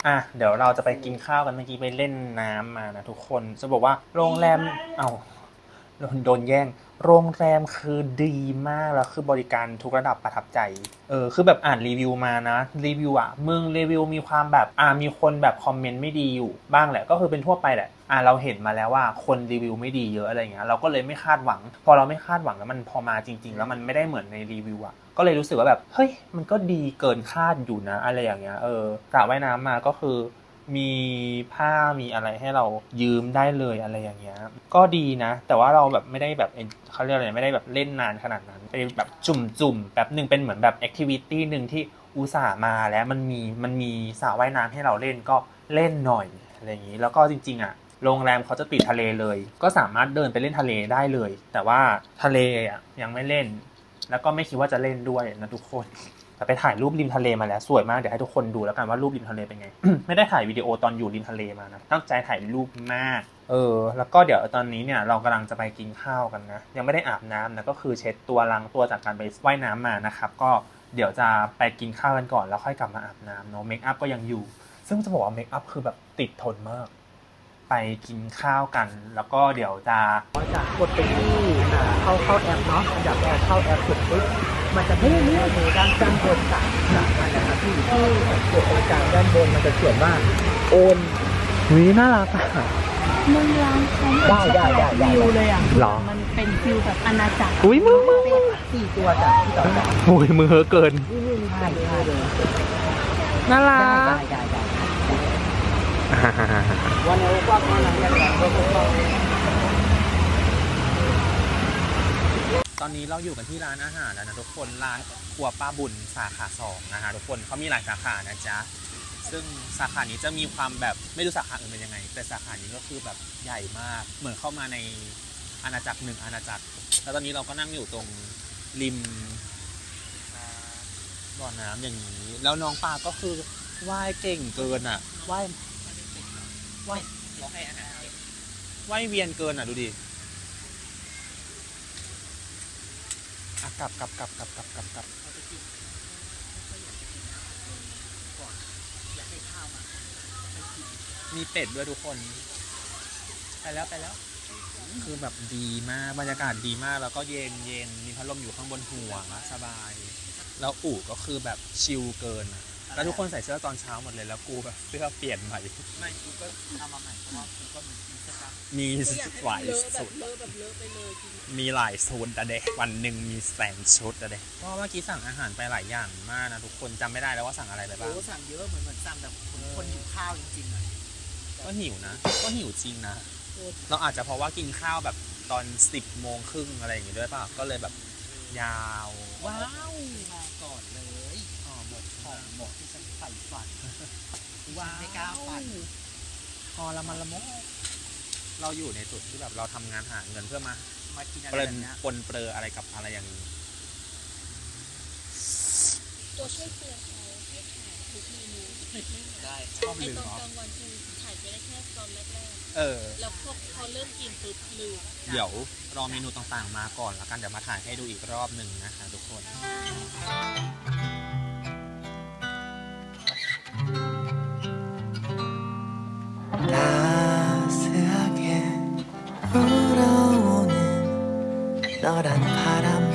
อ่ะเดี๋ยวเราจะไปกินข้าวกันเมื่อกี้ไปเล่นน้ำมานะทุกคนจะบอกว่าโรงแรมเอ้าโดนแย่งโรงแรมคือดีมากแล้วคือบริการทุกระดับประทับใจเออคือแบบอ่านรีวิวมานะรีวิวอ่ะมึงรีวิวมีความแบบอ่ามีคนแบบคอมเมนต์ไม่ดีอยู่บ้างแหละก็คือเป็นทั่วไปแหละอ่าเราเห็นมาแล้วว่าคนรีวิวไม่ดีเยอะอะไรเงี้ยเราก็เลยไม่คาดหวังพอเราไม่คาดหวังแล้วมันพอมาจริงๆแล้วมันไม่ได้เหมือนในรีวิวอ่ะก็เลยรู้สึกว่าแบบเฮ้ยมันก็ดีเกินคาดอยู่นะอะไรอย่างเงี้ยเออสระว่ายน้ำมาก็คือมีผ้ามีอะไรให้เรายืมได้เลยอะไรอย่างเงี้ยก็ดีนะแต่ว่าเราแบบไม่ได้แบบเขาเรียกอะไรไม่ได้แบบเล่นนานขนาดนั้นไปแบบจุ่มๆแบบนึงเป็นเหมือนแบบแอคทิวิตี้นึงที่อุตส่าห์มาแล้วมันมีมันมีสระว่ายน้ำให้เราเล่นก็เล่นหน่อยอะไรอย่างงี้แล้วก็จริงๆอ่ะโรงแรมเขาจะติดทะเลเลยก็สามารถเดินไปเล่นทะเลได้เลยแต่ว่าทะเลอ่ะยังไม่เล่นแล้วก็ไม่คิดว่าจะเล่นด้วยนะทุกคนแต่ไปถ่ายรูปริมทะเลมาแล้วสวยมากเดี๋ยวให้ทุกคนดูแล้วกันว่ารูปริมทะเลเป็นไง ไม่ได้ถ่ายวิดีโอตอนอยู่ริมทะเลมานะตั้งใจถ่ายรูปมากเออแล้วก็เดี๋ยวตอนนี้เนี่ยเรากำลังจะไปกินข้าวกันนะยังไม่ได้อาบน้ำนะก็คือเช็ดตัวล้างตัวจากการไปว่ายน้ำมานะครับก็เดี๋ยวจะไปกินข้าวกันก่อนแล้วค่อยกลับมาอาบน้ำเนาะเมคอัพก็ยังอยู่ซึ่งจะบอกว่าเมคอัพคือแบบติดทนมากไปกินข้าวกันแล้วก็เดี๋ยวจะจะกดไปที่เข้าเข้าแอปเนาะอันดับแรกเข้าแอปกดปุ๊บมันจะไม่เลื่อนเลยด้านด้านบนสามสามอันนะครับที่ที่กดตรงกลางด้านบนมันจะเขียนว่าโอนวิน่ารักอ่ะมึงร้านเขาได้ได้ได้ฟิวเลยอ่ะหรอมันเป็นฟิวแบบอาณาจักรอุ้ยมือมือสี่ตัวจ้ะที่ต่อจ้ะโอ้ยมือเกินใช่ใช่เลยน่ารักวันนี้ว่าก็นังกันแล้วก็ตอนนี้เราอยู่กันที่ร้านอาหารแล้วนะทุกคนร้านครัวป้าบุญสาขาสองนะฮะทุกคนเขามีหลายสาขานะจ๊ะซึ่งสาขานี้จะมีความแบบไม่รู้สาขาอื่นเป็นยังไงแต่สาขานี้ก็คือแบบใหญ่มากเหมือนเข้ามาในอาณาจักรหนึ่งอาณาจักรแล้วตอนนี้เราก็นั่งอยู่ตรงริมบ่อน้ำอย่างนี้แล้วน้องปลาก็คือว่ายเก่งเกินอ่ะว่ายว่ายว่ายเวียนเกินอ่ะดูดิกลับกลับกลับกลับกลับกลับกลับมีเป็ดด้วยทุกคนไปแล้วไปแล้วคือแบบดีมากบรรยากาศดีมากแล้วก็เย็นเย็นมีพัดลมอยู่ข้างบนหัวสบายแล้วอู่ก็คือแบบชิลเกินอ่ะแล้วทุกคนใส่เสื้อตอนเช้าหมดเลยแล้วกูแบบเสื้อเปลี่ยนใหม่ไม่กูก็เอามาใหม่เพราะว่ากูก็มีมีหลายชุดมีหลายชุดอะเด็กวันหนึ่งมีแสนชุดอะเด็กก็เมื่อกี้สั่งอาหารไปหลายอย่างมากนะทุกคนจำไม่ได้แล้วว่าสั่งอะไรไปบ้างโอ้สั่งเยอะเหมือนเหมือนสั่งแบบคนหิวข้าวจริงๆอะก็หิวนะก็หิวจริงนะเราอาจจะเพราะว่ากินข้าวแบบตอนสิบโมงครึ่งอะไรอย่างงี้ด้วยป่ะก็เลยแบบยาวว้าวมาก่อนเลยห่อหมกห่อหมกที่ฉันใฝ่ฝันว้าวไม่กล้าฝันพอละมันละมกเราอยู่ในจุดที่แบบเราทำงานหาเงินเพื่อมามากินอะไรเปนปนเปลืออะไรกับอะไรอย่างนี้ตัวช่วยเตือนเขาให้ถ่ายทุกเมนูได้ชอบลืมเนาะกลางวันคือถ่ายไปได้แค่ตอนแรกๆเออแล้วพอพอเริ่มกินปุ๊บลืมเดี๋ยวรอเมนูต่างๆมาก่อนแล้วกันเดี๋ยวมาถ่ายให้ดูอีกรอบหนึ่งนะคะทุกคน 너란바람에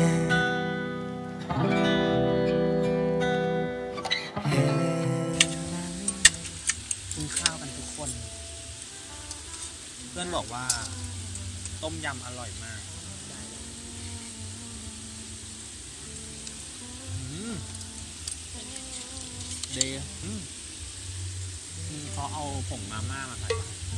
กินข้าวกันทุกคนเพื่อนบอกว่าต้มยำอร่อยมากเดย์เขาเอาผงมาม่ามาใส่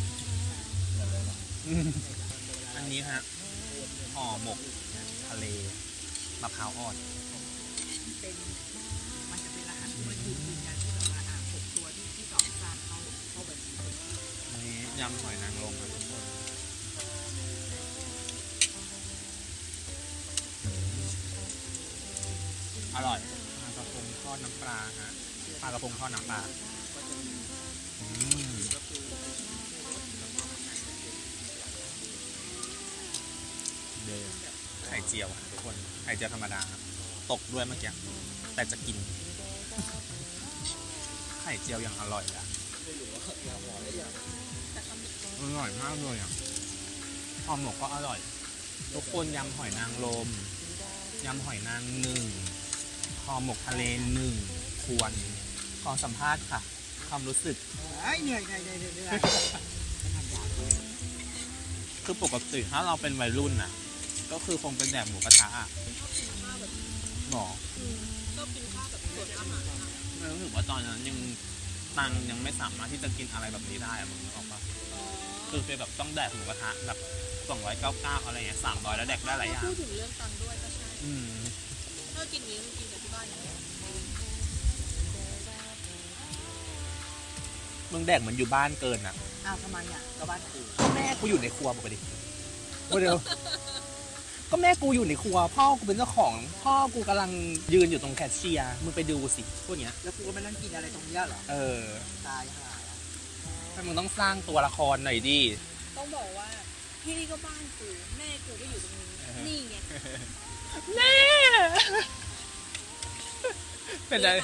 อันนี้ฮะห่อหมกทะเลมะพร้าวอ่อนเป็นมันจะเป็นรหัสที่มันยืนยันที่แบบว่าอ่าหกตัวที่ที่สองสร้างเขาเข้าไปนี้ยำหอยนางรมทุกคนอร่อยปลากระพงทอดน้ำปลาฮะปลากระพงทอดน้ำปลาไข่เจียวทุกคนไข่เจียวธรรมดาตกด้วยเมื่อกี้แต่จะกินไข่เจียวยังอร่อยอ่ะอร่อยมากเลยอ่ะห่อหมกก็อร่อยทุกคนยำหอยนางรมยำหอยนางหนึ่งห่อหมกทะเลหนึ่งควรขอสัมภาษณ์ค่ะความรู้สึกเหนื่อยเหนื่อยเหนื่อยเหนื่อยคือปกติถ้าเราเป็นวัยรุ่นน่ะก็คือคงเป็นแดกหมูกระทะอ่ะหรอก็กินข้าวแบบสดอาหารไม่รู้สึกว่าตอนนั้นยังตังยังไม่สามารถที่จะกินอะไรแบบนี้ได้อะมึงนึกออกปะคือเป็นแบบต้องแดกหมูกระทะแบบสองร้อยเก้าเก้าอะไรเงี้ยสามร้อยแล้วแดกได้หลายอย่างพูดถึงเรื่องตังด้วยก็ใช่อืมถ้ากินนี้มันกินกับที่บ้านมึงแดกเหมือนอยู่บ้านเกินอ่ะอ้าวทำไมอ่ะก็บ้านกูก็แม่กูอยู่ในครัวบอกไปดิว่าเดี๋ยวก็แม่กูอยู่ในครัวพ่อกูเป็นเจ้าของพ่อกูกำลังยืนอยู่ตรงแคชเชียร์มึงไปดูสิพวกเนี้ยแล้วกูก็ไปนั่งกินอะไรตรงนี้เหรอเออตายห่าถ้ามึงต้องสร้างตัวละครหน่อยดิต้องบอกว่าที่นี่ก็บ้านกูแม่กูก็อยู่ตรงนี้นี่ไงแม่เป็นไร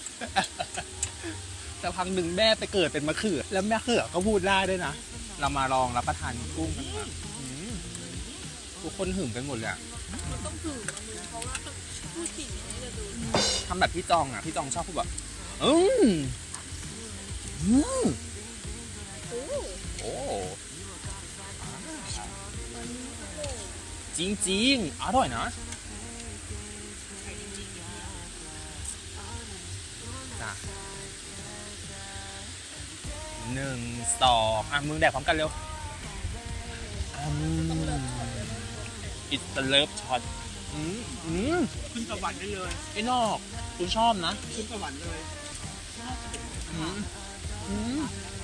แต่พังหนึ่งแม่ไปเกิดเป็นมะเขือแล้วแม่เขือก็พูดได้ด้วยนะเรามาลองรับประทานกุ้งกันค่ะทุกคนหึงกันหมดเลยอ่ะมันต้องหึงนะมึงเพราะว่าพูดจริงนี่จะดูทำแบบพี่จองอ่ะพี่จองชอบพูดแบบอืมอืมโอ้จริงจริงอร่อยนะจ้ะหนึ่งสองอ่ะมึงแดกพร้อมกันเร็วอิตาเลิฟช็อตอืมอืมขึ้นสวรรค์ได้เลยไอ้นอกคุณชอบนะขึ้นสวรรค์เลยอืมอืม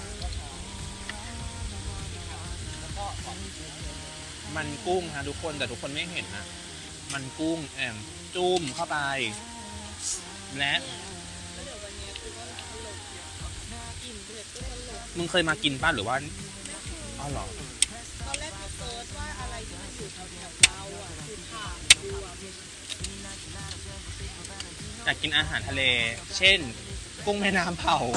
มันกุ้งฮะทุกคนแต่ทุกคนไม่เห็นนะมันกุ้งแอมจุ่มเข้าไปและมึงเคยมากินป่ะหรือว่าอ๋อเหรอตอนแรกกูเซิร์ชว่าอะไรที่มันอยู่แถวเราอ่ะคือถามดูอ่ะอยากกินอาหารทะเลเช่นกุ้งแม่น้ำเผา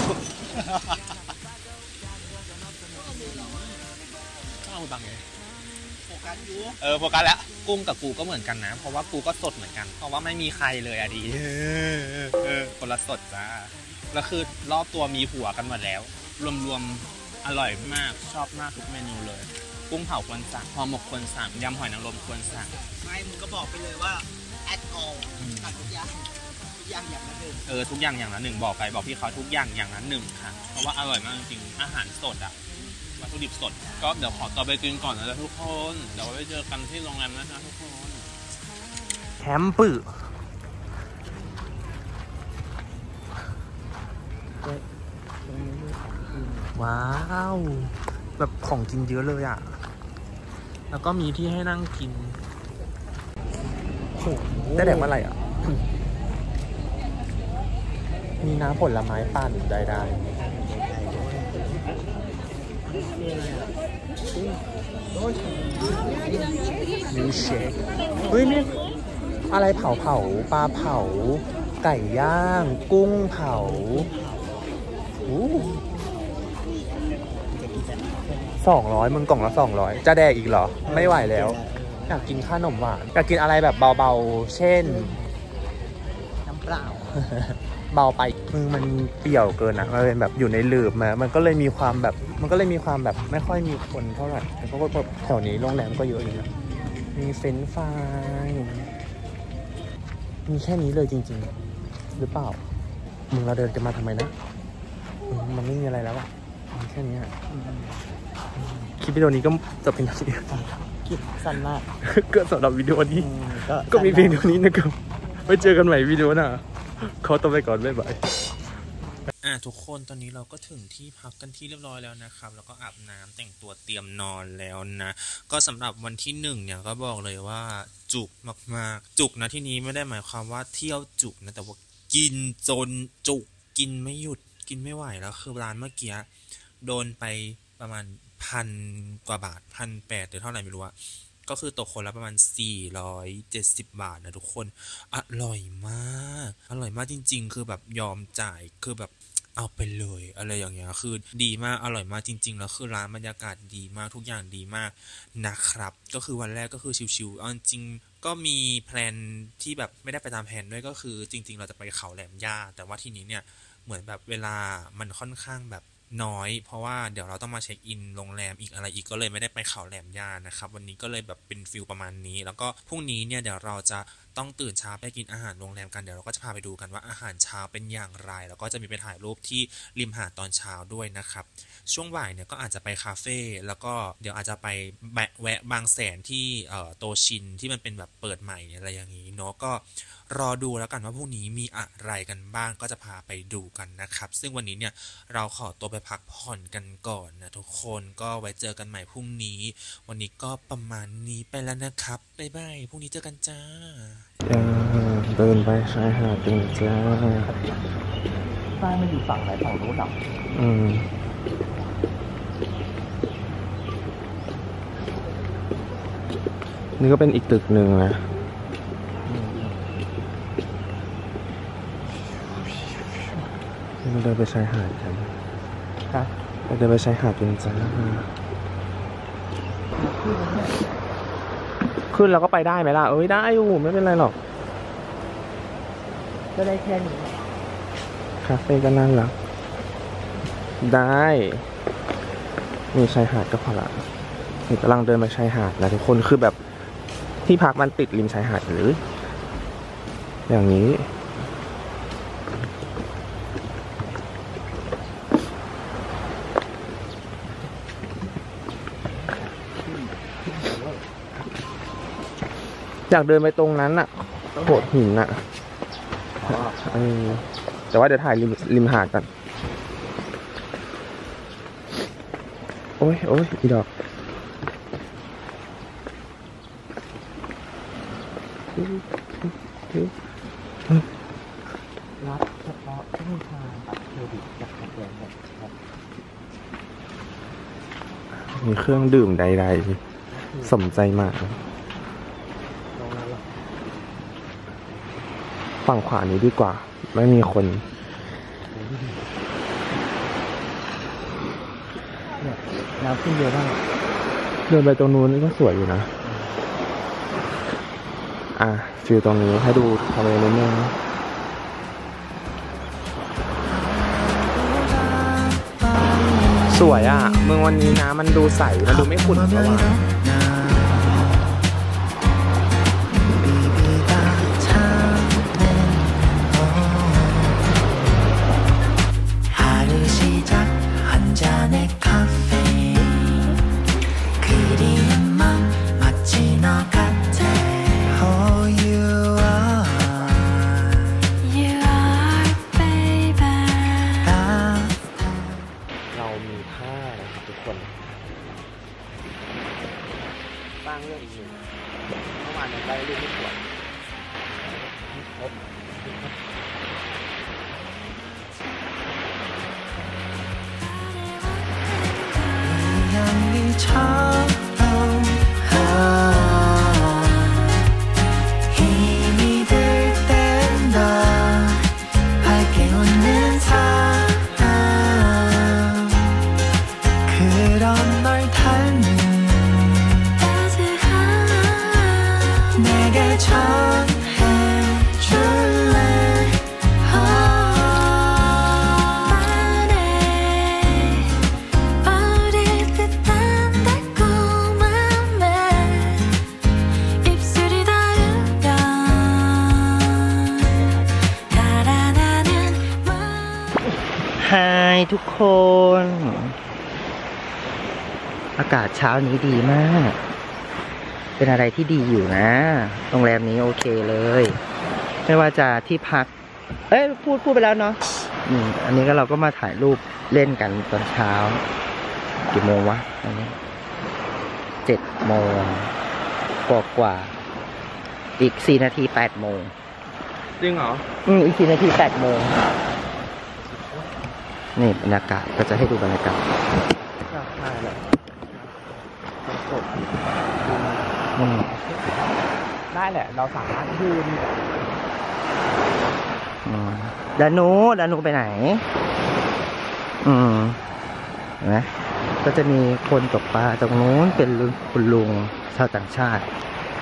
ต้องเอาบังไงโฟกัสยูเออโฟกัสแล้วกุ้งกับกูก็เหมือนกันนะเพราะว่ากูก็สดเหมือนกันเพราะว่าไม่มีใครเลยอะดีคนละสดจ้าแล้วคือรอบตัวมีหัวกันหมดแล้วรวมๆอร่อยมากชอบมากทุกเมนูเลยกุ้งเผาควรสั่งห่อหมกควรสั่งยำหอยนางรมควรสั่งไม่มึงก็บอกไปเลยว่า at all ตัดทุกอย่างทุกอย่างอย่างละหนึ่งเออทุกอย่างอย่างละหนึ่งบอกไปบอกพี่เขาทุกอย่างอย่างละหนึ่งค่ะเพราะว่าอร่อยมากจริงๆอาหารสดอ่ะวัตถุดิบสดก็เดี๋ยวขอตัวไปกินก่อนนะทุกคนเดี๋ยวไว้เจอกันที่โรงแรมนะจ๊ะทุกคนแคมป์ปื้อว้าวแบบของกินเยอะเลยอ่ะแล้วก็มีที่ให้นั่งกินได้แดกเมื่อไหร่อ่ะมีน้ำผลไม้ปั่นได้ได้มิลเชคเฮ้ยเนี่ยอะไรเผาเผาปลาเผาไก่ย่างกุ้งเผาอู้สองร้อยมึงกล่องละสองร้อยจะแดกอีกเหรอไม่ไหวแล้วอยากกินขนมหวานอยากกินอะไรแบบเบาๆเช่นน้ำเปล่าเบาไปมึงมันเปรี้ยวเกินอ่ะมันเป็นแบบอยู่ในหลืบมามันก็เลยมีความแบบมันก็เลยมีความแบบไม่ค่อยมีคนเท่าไหร่เพราะว่าแถวนี้โรงแรมก็เยอะอยู่นะมีเฟรนช์ฟรายมีแค่นี้เลยจริงๆหรือเปล่ามึงเราเดินจะมาทำไมนะมันไม่มีอะไรแล้วอ่ะมีแค่นี้คลิปวิดีโอนี้ก็จบเพียงเท่านี้คลิปสั้นมากก็สำหรับวิดีโอนี้ก็มีเพียงเท่านี้นะครับไว้เจอกันใหม่วิดีโอหน้าขอตัวไปก่อนบ๊ายบายอ่ะทุกคนตอนนี้เราก็ถึงที่พักกันที่เรียบร้อยแล้วนะครับแล้วก็อาบน้ำแต่งตัวเตรียมนอนแล้วนะก็สำหรับวันที่หนึ่งเนี่ยก็บอกเลยว่าจุกมากๆจุกนะที่นี้ไม่ได้หมายความว่าเที่ยวจุกนะแต่ว่ากินจนจุกกินไม่หยุดกินไม่ไหวแล้วคือร้านเมื่อกี้โดนไปประมาณพันกว่าบาทพันแปดหรือเท่าไหร่ไม่รู้อะก็คือตกคนละประมาณสี่ร้อยเจ็ดสิบบาทนะทุกคนอร่อยมากอร่อยมากจริงๆคือแบบยอมจ่ายคือแบบเอาไปเลยอะไรอย่างเงี้ยคือดีมากอร่อยมากจริงๆแล้วคือร้านบรรยากาศดีมากทุกอย่างดีมากนะครับก็คือวันแรกก็คือชิวๆเอาจริงก็มีแพลนที่แบบไม่ได้ไปตามแผนด้วยก็คือจริงๆเราจะไปเขาแหลมย่าแต่ว่าทีนี้เนี่ยเหมือนแบบเวลามันค่อนข้างแบบน้อยเพราะว่าเดี๋ยวเราต้องมาเช็คอินโรงแรมอีกอะไรอีกก็เลยไม่ได้ไปเขาแหลมย่านะครับวันนี้ก็เลยแบบเป็นฟิลประมาณนี้แล้วก็พรุ่งนี้เนี่ยเดี๋ยวเราจะต้องตื่นเช้าไปกินอาหารโรงแรมกันเดี๋ยวเราก็จะพาไปดูกันว่าอาหารเช้าเป็นอย่างไรแล้วก็จะมีไปถ่ายรูปที่ริมหาดตอนเช้าด้วยนะครับช่วงบ่ายเนี่ยก็อาจจะไปคาเฟ่แล้วก็เดี๋ยวอาจจะไปแวะบางแสนที่เอ่อโตชินที่มันเป็นแบบเปิดใหม่อะไรอย่างนี้เนาะก็รอดูแล้วกันว่าพรุ่งนี้มีอะไรกันบ้างก็จะพาไปดูกันนะครับซึ่งวันนี้เนี่ยเราขอตัวไปพักผ่อนกันก่อนนะทุกคนก็ไว้เจอกันใหม่พรุ่งนี้วันนี้ก็ประมาณนี้ไปแล้วนะครับบ๊ายบายพรุ่งนี้เจอกันจ้าเดินไปชายหาดจริงจ้าป้ายมันอยู่ฝั่งไหนฝั่งนู้นหรออืมนี่ก็เป็นอีกตึกหนึ่งนะเราเดินไปชายหาดกันครับเราเดินไปชายหาดจริงจ้าขึ้นเราก็ไปได้ไหมล่ะเอ้ยได้อยู่ไม่เป็นไรหรอกก็ได้แค่นี้คาเฟ่ก็น่ารักได้มีชายหาดก็พอละนี่กำลังเดินไปชายหาดนะทุกคนคือแบบที่พักมันติดริมชายหาดหรืออย่างนี้อยากเดินไปตรงนั้นอะโขดหินอะแต่ว่าเดี๋ยวถ่ายริมริมหาดกันโอ้ยโอ้ยอีดอกรับเฉพาะช่องทางบัตรเครดิตจากโรงแรมครับมีเครื่องดื่มใดๆสมใจมากฝั่งขวานี้ดีกว่าไม่มีคนน้ำขึ้นเยอะมากเดินไปตรงนู้นก็สวยอยู่นะอ่ะฟิลตรงนี้ให้ดูทะเลนิดนึงสวยอ่ะเมืองวันนี้นะมันดูใสมันดูไม่ขุ่นเท่าไหร่สร้างเรื่องอีกหนึ่งเมื่อวานยังได้รูปไม่สวยครบฮายทุกคน อากาศเช้านี้ดีมากเป็นอะไรที่ดีอยู่นะโรงแรมนี้โอเคเลยไม่ว่าจะที่พักเอ้ยพูดพูดไปแล้วเนาะอืมอันนี้ก็เราก็มาถ่ายรูปเล่นกันตอนเช้ากี่โมงวะอันนี้เจ็ดโมงกว่ากว่าอีกสี่นาทีแปดโมงจริงเหรออืมอีกสี่นาทีแปดโมงนี่บรรยากาศก็จะให้ดูบรรยากาศใช่เลยได้แหละเราสามารถยืนดานูดานูไปไหนอืมเห็นไหมก็จะมีคนตกปลาตรงโน้นเป็นคุณลุงชาวต่างชาติ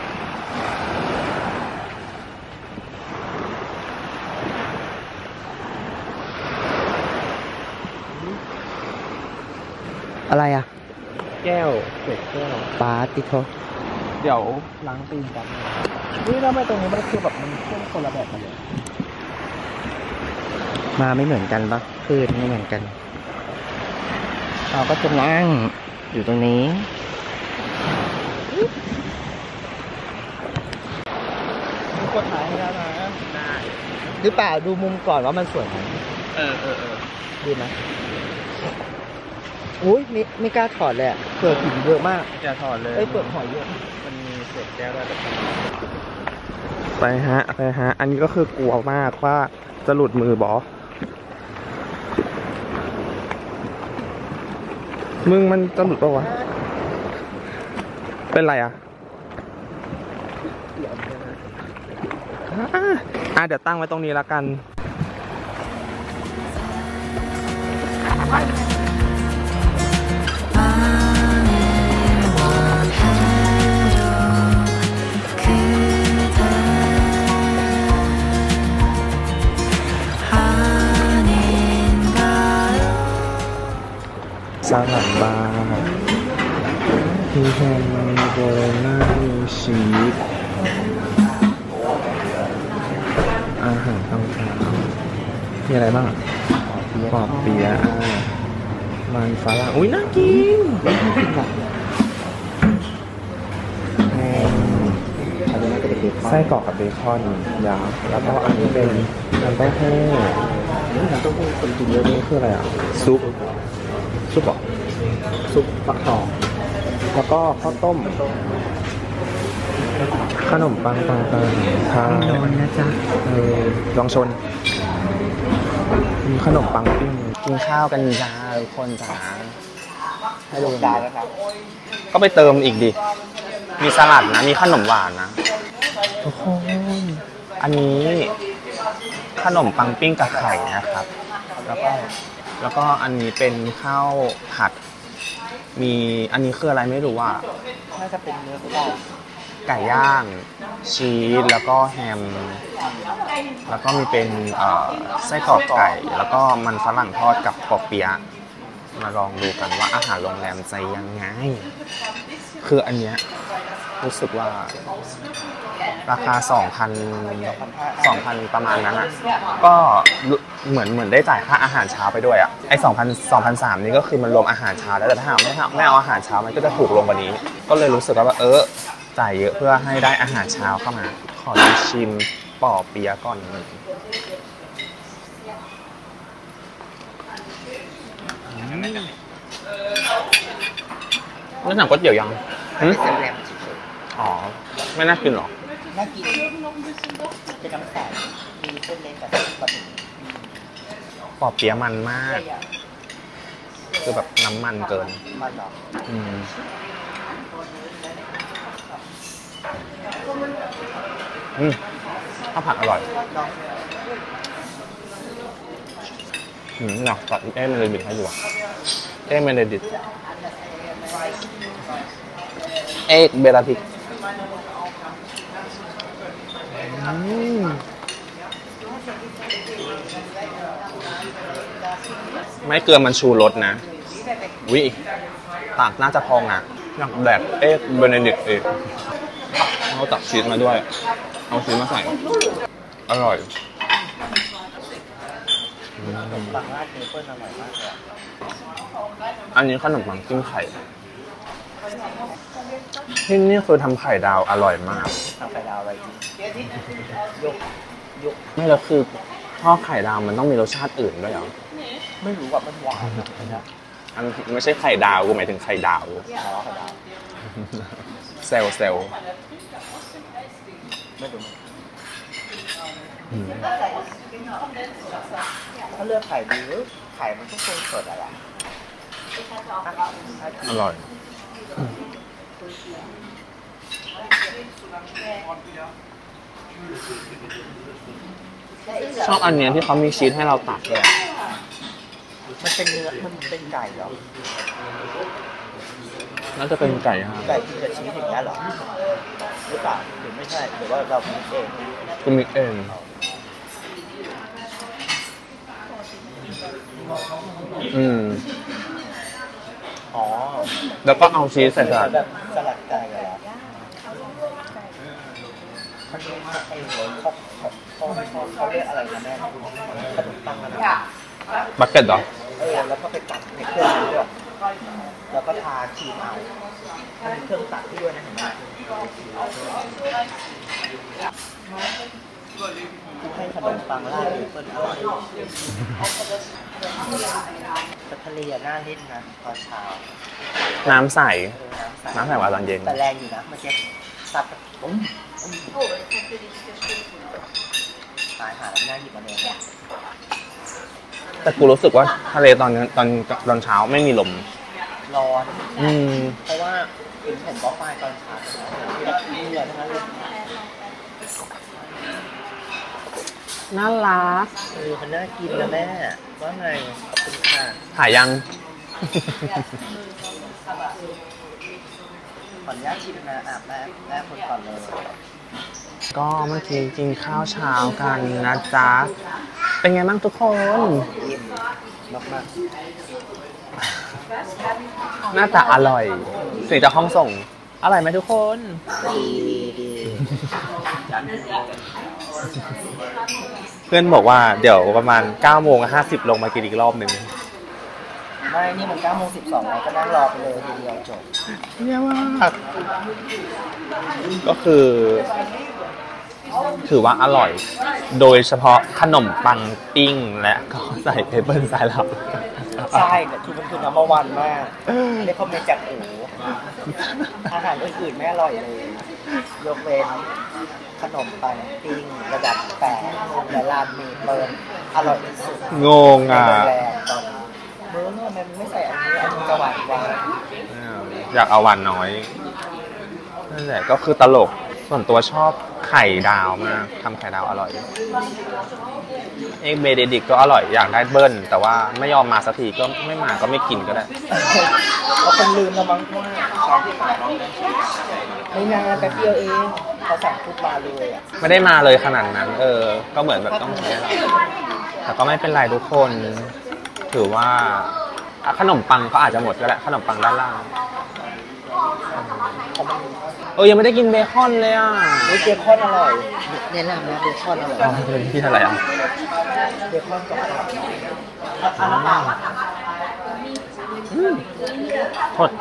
อะไรอ่ะแก้วเศษแก้วปลาติโทเดี๋ยวล้างตีนกันนี่แล้วไม่ตรงนี้มันคือแบบมันเข้มคนละแบบกันเลยมาไม่เหมือนกันปะคลื่นไม่เหมือนกันเราก็จะนั่งอยู่ตรงนี้กดถ่ายให้แล้วนะได้หรือเปล่าดูมุมก่อนว่ามันสวยไหมเออเออเออดีไหมอุ้ยไม่ไม่กล้าถอดเลยอะเปลือกหินเยอะมากอย่าถอดเลยเอ้ยเปลือกหอยเยอะมันมีเศษแก้วด้วยไปฮะไปฮะอันนี้ก็คือกลัวมากว่าจะหลุดมือบอมึงมันจะหลุดปะวะเป็นไรอ่ะอ่ะเดี๋ยวตั้งไว้ตรงนี้แล้วกันสลัดบาร์มีแฮมมีโบโลน่ามีชีสอาหารตอนเช้ามีอะไรบ้างปอบเปี๊ยะมันฝรั่งอุ้ยน่ากินไส้กรอกกับเบคอนยาวแล้วก็อันนี้เป็นน้ำเต้าหู้น้ำเต้าหู้คนกินเยอะนี่คืออะไรอ่ะซุปซุปเหรอซุปฟักทองแล้วก็ข้าวต้มขนมปังปังปังค่ะไม่นอนนะจ๊ะเออลองชนมีขนมปังปิ้งกินข้าวกันจ้าทุกคนจ้าให้ดูกันก็ไปเติมอีกดิมีสลัดนะมีขนมหวานนะทุกคนอันนี้ขนมปังปิ้งกับไข่นะครับแล้วก็แล้วก็อันนี้เป็นข้าวผัดมีอันนี้คืออะไรไม่รู้ว่าน่าจะเป็นเนื้อไก่ไก่ย่างชีสแล้วก็แฮมแล้วก็มีเป็นเอ่อไส้กรอกไก่แล้วก็มันฝรั่งทอดกับปอเปี๊ยะมาลองดูกันว่าอาหารโรงแรมใจยังไงคืออันเนี้ยรู้สึกว่าราคา สองพัน สองพัน ประมาณนั้นอ่ะก็เหมือนเหมือนได้จ่ายค่าอาหารเช้าไปด้วยอ่ะไอ้สองพัน สองพันสามนี่ก็คือมันรวมอาหารเช้าแล้วแต่ถ้าไม่ไม่เอาอาหารเช้ามันก็จะถูกลงกว่านี้ก็เลยรู้สึกว่าเออจ่ายเยอะเพื่อให้ได้อาหารเช้าเข้ามาขอลองชิมปอเปี๊ยะก่อนแล้วสั่งก๋วยเตี๋ยวยังอ๋อไม่น่ากินหรอน่ากินเป็นน้ำใสมีเส้นเล็กกับปลาหมึกปอเปี๊ยะมันมากคือแบบน้ำมันเกินมันหรออืมอืมข้าวผัดอร่อยอืมหนักตัดเอ๊ะเมเลดิตให้ดูอ่ะเอ๊ะเมเลดิตเอ๊ะเบลาทิกไม่เกลือมันชูรสนะวิตากน่าจะพองอ่ะอยากแดกเอ๊ะเบเนดิกเองเอาตักชีสมาด้วยเอาชีสมาใส่อร่อยปังราดเนเปิ้ลอร่อยมากเลยอันนี้ขนมปังจิ้มไข่ที่นี่คือทำไข่ดาวอร่อยมากทำไข่ดาวอะไรยกยกไม่แล้วคือทอดไข่ดาวมันต้องมีรสชาติอื่นด้วยเหรอไม่รู้ว่ามันหวานอันไม่ใช่ไข่ดาวกูหมายถึงไข่ดาวเซลเซลไม่รู้ถ้าเลือกไข่ดีไข่มันต้องสดอะไรอร่อยชอบอันเนี้ยที่เขามีชีสให้เราตักเลยมันเป็นเนื้อมันเป็นไก่เหรอน่าจะเป็นไก่ครับไก่กินกับชีสอย่างนี้เหรอหรือเปล่าหรือไม่ใช่หรือว่าเราคิดเองก็มิกเองอืมอ๋อแล้วก็เอาชีสใส่สลัดแบบสลัดไก่เหรอมันไอ้เขาเขาเขาเขาเขาเรียกอะไรนะแม่ขนมปังอะไรนะบักเก็ตเหรอเออแล้วก็ไปตัดในเครื่องด้วยแล้วก็ทาครีมเอาถ้ามีเครื่องตัดด้วยนะเห็นไหมให้ขนมปังราดดูเปิ้ลอร่อยแต่ทะเลน่าเล่นนะตอนเช้าน้ำใสเออน้ำใสกว่าตอนเย็นแต่แรงอยู่นะเมื่อกี้ซัดปุ้มตายหาแล้วไม่น่าหยิบมาเลยแต่กูรู้สึกว่าทะเลตอนตอนตอนเช้าไม่มีลมร้อนอืมเพราะว่าเห็นผมก็ไฟตอนเช้าเหนื่อยทั้งนั้นเลยน่ารักเออมันน่ากินนะแม่ว่าไงขอบคุณค่ะถ่ายยังขออนุญาตชิมนะอาบแม่แม่คนก่อนเลยก็เมื่อกี้กินข้าวเช้ากันนะจ๊ะ เป็นไงบ้างทุกคนอิ่มมากมากน่าจะอร่อยสิ่งจากห้องส่ง อร่อยไหมทุกคนดีดีเพื่อนบอกว่าเดี๋ยวประมาณเก้าโมงห้าสิบลงมากินอีกรอบหนึ่งไม่นี่มันเก้าโมงสิบสองแล้วก็นั่งรอไปเลยทีเดียวจบเยี่ยมมากก็คือ ถือว่าอร่อย โดยเฉพาะขนมปังปิ้งและก็ใส่เปเปอร์ไซรัปใช่เนี่ยคือมันคือน้ำมันวันมากได้คอมเมนต์จากโอ๋อาหารอื่นๆไม่อร่อยเลย ยกเว้นขนมปังปิ้งระดับแปดและรามเมเปิลอร่อยที่สุดงงอ่ะในโรงแรมตอนนี้เมื่อเนี่ยมันไม่ใส่อันนี้อันนี้จะหวานหวานอยากเอาหวานน้อยนั่นแหละก็คือตลกส่วนตัวชอบไข่ดาวมากทำไข่ดาวอร่อยเอ็กเบเดดิกก็อร่อยอยากได้เบิ้ลแต่ว่าไม่ยอมมาสักทีก็ไม่มาก็ไม่กินก็ได้เขาคงลืมแล้วมั้งว่าช้อนที่ขายไม่นานแป๊บเดียวเองเขาสั่งทุกมาเลยอ่ะไม่ได้มาเลยขนาดนั้น เออ ก็เหมือนแบบต้องใช้แต่ก็ไม่เป็นไรทุกคน ถือว่าขนมปังเขาอาจจะหมดก็แหละขนมปังด้านล่างเออยังไม่ได้กินเบคอนเลยอ่ะเบคอนอร่อยแนะนำนะเบคอนอร่อยเป็นที่อะไรอ่ะเบคอนกับอันนั้นต่างโทษ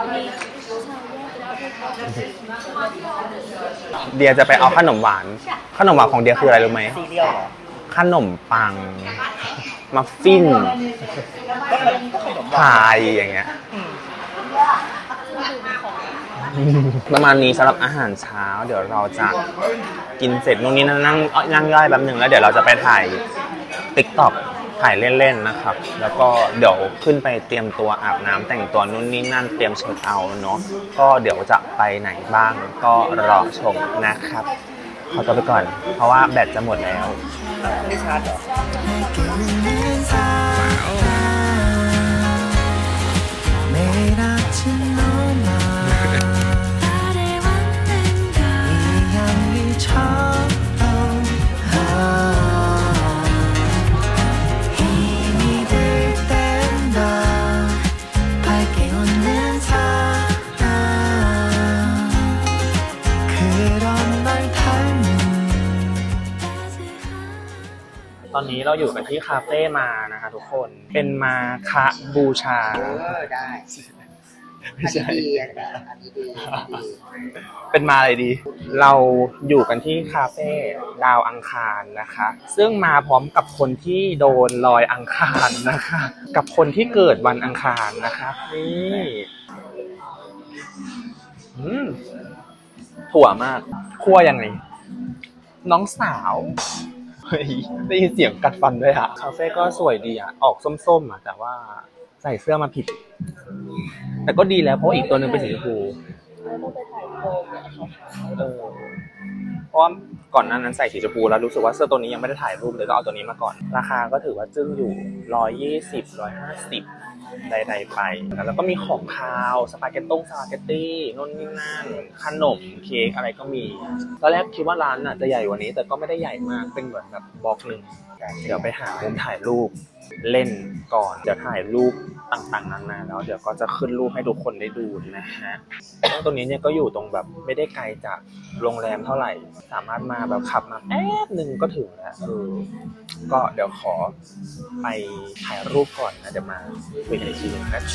เดียจะไปเอาขนมหวานขนมหวานของเดียคืออะไรรู้ไหมซีเรียลเหรอขนมปังมัฟฟินก็ขนมหวานพายอย่างเงี้ยประมาณนี้สำหรับอาหารเช้าเดี๋ยวเราจะกินเสร็จนู่นนี่นั่งนั่งนั่งย่อยแป๊บหนึ่งแล้วเดี๋ยวเราจะไปถ่าย ติ๊กต็อก ถ่ายเล่นๆนะครับแล้วก็เดี๋ยวขึ้นไปเตรียมตัวอาบน้ำแต่งตัวนู่นนี่นั่นเตรียมเช็คเอาท์เนาะก็เดี๋ยวจะไปไหนบ้างก็รอชมนะครับขอตัวไปก่อนเพราะว่าแบตจะหมดแล้วไม่ชาร์จเหรอตอนนี้เราอยู่กันที่คาเฟ่มานะคะทุกคนเป็นมาคะบูชาเออได้ไม่ใช่อันนี้ดีอันนี้ดีเป็นมาอะไรดี เราอยู่กันที่คาเฟ่ดาวอังคารนะคะ ซึ่งมาพร้อมกับคนที่โดนลอยอังคารนะคะ กับคนที่เกิดวันอังคารนะคะนี่อืมถั่วมากคั่วยังไงน้องสาวเฮ้ยได้ยินเสียงกัดฟันด้วยอะคาเฟ่ก็สวยดีอะออกส้มๆอะแต่ว่าใส่เสื้อมาผิด แต่ก็ดีแล้วเพราะอีกตัวหนึ่งเป็นสีชมพูเออเพราะว่าก่อนหน้านั้นใส่สีชมพูแล้วรู้สึกว่าเสื้อตัวนี้ยังไม่ได้ถ่ายรูปเลยก็เอาตัวนี้มาก่อนราคาก็ถือว่าจึ้งอยู่ร้อยยี่สิบร้อยห้าสิบใดๆไปแล้วก็มีของคาวสปาเกตต้งสปาเกตตี้นู่นนี่นั่นขนมเค้กอะไรก็มีตอนแรกคิดว่าร้านน่ะจะใหญ่กว่านี้แต่ก็ไม่ได้ใหญ่มากเป็นเหมือนแบบบล็อกหนึ่งเดี๋ยวไปหามุมถ่ายรูปเล่นก่อนเดี๋ยวถ่ายรูปต่างๆนานาแล้วเดี๋ยวก็จะขึ้นรูปให้ทุกคนได้ดูนะฮะตรงนี้เนี่ยก็อยู่ตรงแบบไม่ได้ไกลจากโรงแรมเท่าไหร่สามารถมาแบบขับมาแป๊บนึงก็ถึงแล้วเออก็เดี๋ยวขอไปถ่ายรูปก่อนนะเดี๋ยวมาคุยกันอีกทีนึงนะ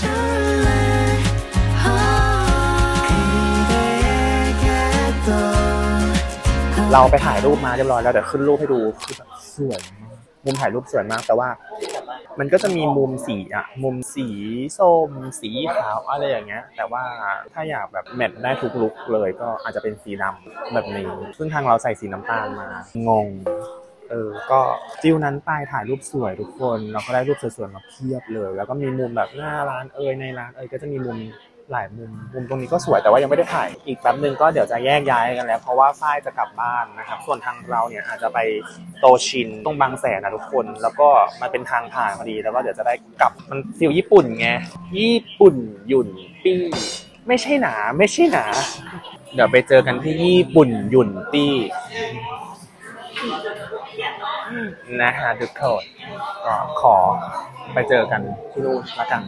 เราไปถ่ายรูปมาเรียบร้อยแล้วเดี๋ยวขึ้นรูปให้ดูคือแบบสวยมุมถ่ายรูปสวยมากแต่ว่ามันก็จะมีมุมสีอะมุมสีส้มสีขาวอะไรอย่างเงี้ยแต่ว่าถ้าอยากแบบแมทได้ทุกลุคเลยก็อาจจะเป็นสีดำแบบนี้ซึ่งทางเราใส่สีน้ำตาลมางงเออก็ฟิลนั้นไปถ่ายรูปสวยทุกคนเราก็ได้รูปสวยๆมาเพียบเลยแล้วก็มีมุมแบบหน้าร้านเอยในร้านเอยก็จะมีมุมหลายมุมมุมตรงนี้ก็สวยแต่ว่ายังไม่ได้ถ่ายอีกแป๊บนึงก็เดี๋ยวจะแยกย้ายกันแล้วเพราะว่าฝ้ายจะกลับบ้านนะครับส่วนทางเราเนี่ยอาจจะไปโตชินตรงบางแสนนะทุกคนแล้วก็มันเป็นทางผ่านพอดีแล้วก็เดี๋ยวจะได้กลับมันฟิลญี่ปุ่นไงญี่ปุ่นหยุ่นปี้ไม่ใช่หนาไม่ใช่หนาเดี๋ยวไปเจอกันที่ญี่ปุ่นหยุ่นปี้นะฮะทุกคนก็ขอไปเจอกันที่นู่นละกัน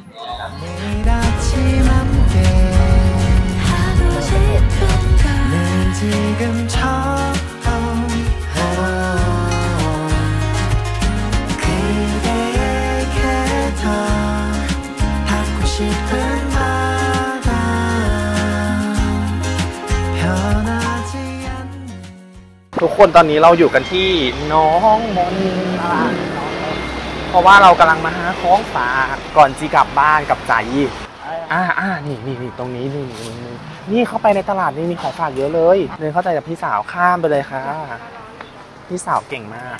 ทุกคนตอนนี้เราอยู่กันที่น้องมนเพราะว่าเรากำลังมาหาของฝากก่อนจีกลับบ้านกับใจอ่าอ่านี่นี่นี่ตรงนี้นี่นี่นี่นี่เข้าไปในตลาดนี่มีของฝากเยอะเลยเดินเข้าใจกับพี่สาวข้ามไปเลยค่ะพี่สาวเก่งมาก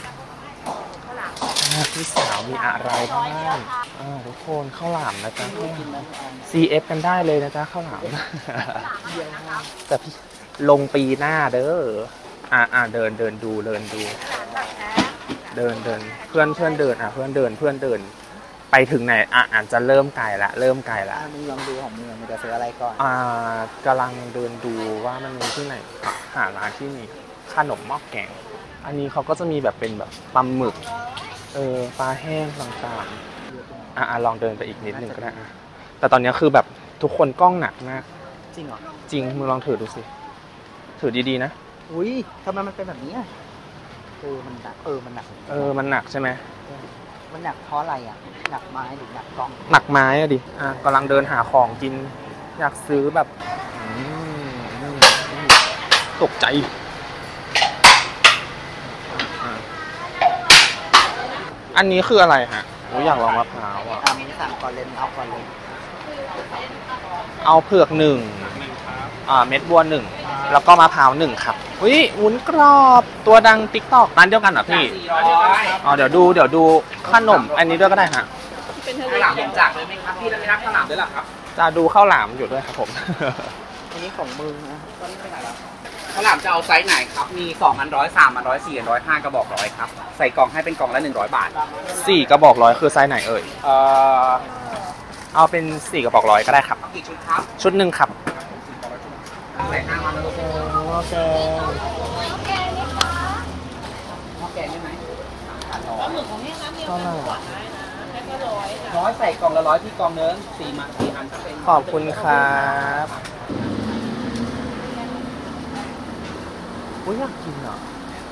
พี่สาวมีอะไรบ้างอ่าทุกคนข้าวหลามนะจ๊ะ ซี เอฟ กันได้เลยนะจ๊ะข้าวหลามแต่พี่ลงปีหน้าเด้ออ่าอ่าเดินเดินดูเดินดูเดินเดินเพื่อนเพื่อนเดินอ่ะเพื่อนเดินเพื่อนเดินไปถึงไหนอ่ะอาจจะเริ่มไกลละเริ่มไกลละมึงลองดูของมึงมึงจะซื้ออะไรก่อนอ่ากำลังเดินดูว่ามันมีที่ไหนหาร้านที่มีขนมหม้อแกงอันนี้เขาก็จะมีแบบเป็นแบบปลาหมึกเออปลาแห้งต่างๆอ่ะลองเดินไปอีกนิดนึงก็ได้แต่ตอนนี้คือแบบทุกคนกล้องหนักมากจริงเหรอจริงมึงลองถือดูสิถือดีๆนะอุ้ยทำไมมันเป็นแบบนี้อ่ะเออมันหนักเออมันหนักเออมันหนักใช่ไหมมันหนักเพราะอะไรอ่ะหนักไม้หรือหนักกล้องหนักไม้อะดิอ่ะกำลังเดินหาของกินอยากซื้อแบบตกใจอันนี้คืออะไรฮะผมอยากลองมะพร้าวอ่ะอ่ะมึงสั่งก่อนเลยเอาก่อนเลยเอาเผือกหนึ่งอ่าเม็ดบัวหนึ่งแล้วก็มะพร้าวหนึ่งครับอุ้ยวุ้นกรอบตัวดังติ๊กตอกร้านเดียวกันเหรอพี่อ๋อเดี๋ยวดูเดี๋ยวดูขนมอันนี้ด้วยก็ได้ฮะเป็นทะเลหลามจากเลยไหมครับพี่แล้วไม่รับข้าวหลามด้วยหรอครับจะดูข้าวหลามอยู่ด้วยครับผมอันนี้ของมึงนะตอนนี้ไปไหนแล้วข้าวหลามจะเอาไซส์ไหนครับมีสองอันร้อยสามอันร้อยสี่อันร้อยห้ากระบอกร้อยครับใส่กล่องให้เป็นกล่องละหนึ่งร้อยบาทสี่กระบอกร้อยคือไซส์ไหนเอ่ยเอ่อเอาเป็นสี่กระบอกร้อยก็ได้ครับกี่ชุดครับชุดหนึ่งครับใส่ห้าวันแล้วโอเคโอเคนี่ค่ะโอเคได้ไหมปลาหมึกของพี่ครับมีเอาไปก่อนได้นะแค่ก็ร้อยค่ะร้อยใส่กล่องละร้อยที่กล่องเนื้อสี่มาสี่อันก็เป็นขอบคุณครับอุ้ยอยากกินอ่ะ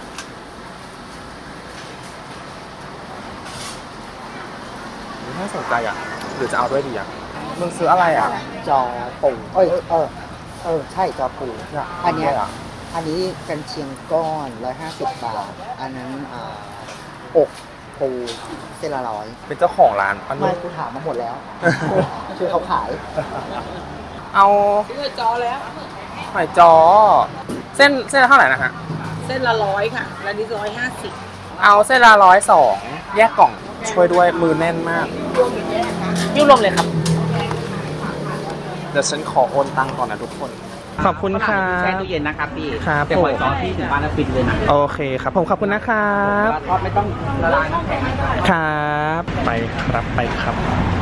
น่าสนใจอ่ะหรือจะเอาด้วยดีอ่ะมึงซื้ออะไรอ่ะจอปูเอ้ยเออเออใช่จอปูอันนี้อันนี้กันเชียงก้อนร้อยห้าสิบบาทอันนั้นอ่าอกปูเส้นละร้อยเป็นเจ้าของร้านปะไม่กูถามมาหมดแล้วคือเขาขายเอาซื้อจอแล้วหอยจอเส้นเส้นละเท่าไหร่นะฮะเส้นละร้อยค่ะร้านนี้ร้อยห้าสิบเอาเส้นละร้อยสองแยกกล่องช่วยด้วยมือแน่นมากยิ้วลมเลยครับเดี๋ยวฉันขอโอนตังค์ก่อนนะทุกคนขอบคุณค่ะแช่ตู้เย็นนะครับพี่ครับแต่ปล่อยซอสที่ถึงบ้านแล้วปิดเลยนะโอเคครับผมขอบคุณนะครับทอดไม่ต้องละลายน้ำแข็งนะครับครับไปครับไปครับ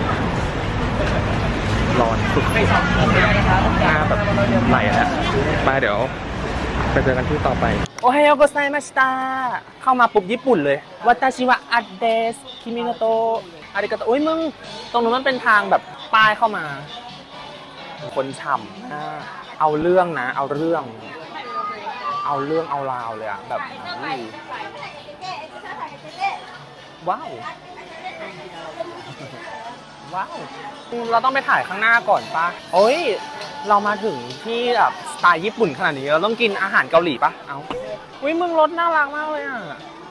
ร้อนสุดหน้าแบบไหลแล้วมาเดี๋ยวไปเจอกันที่ต่อไปโอไฮโอโกไซมาสตาเข้ามาปุ๊บญี่ปุ่นเลยวัตชิวะอัดเดสคิมิโนโตะอาริกาโตะอุ้ยมึงตรงนู้นมันเป็นทางแบบป้ายเข้ามาคนฉ่ำอ่าเอาเรื่องนะเอาเรื่องเอาเรื่องเอาราวเลยอะแบบว้าวว้าวเราต้องไปถ่ายข้างหน้าก่อนปะโอ้ยเรามาถึงที่แบบสไตล์ญี่ปุ่นขนาดนี้เราต้องกินอาหารเกาหลีปะเอาอุ้ยมึงรถน่ารักมากเลยอ่ะ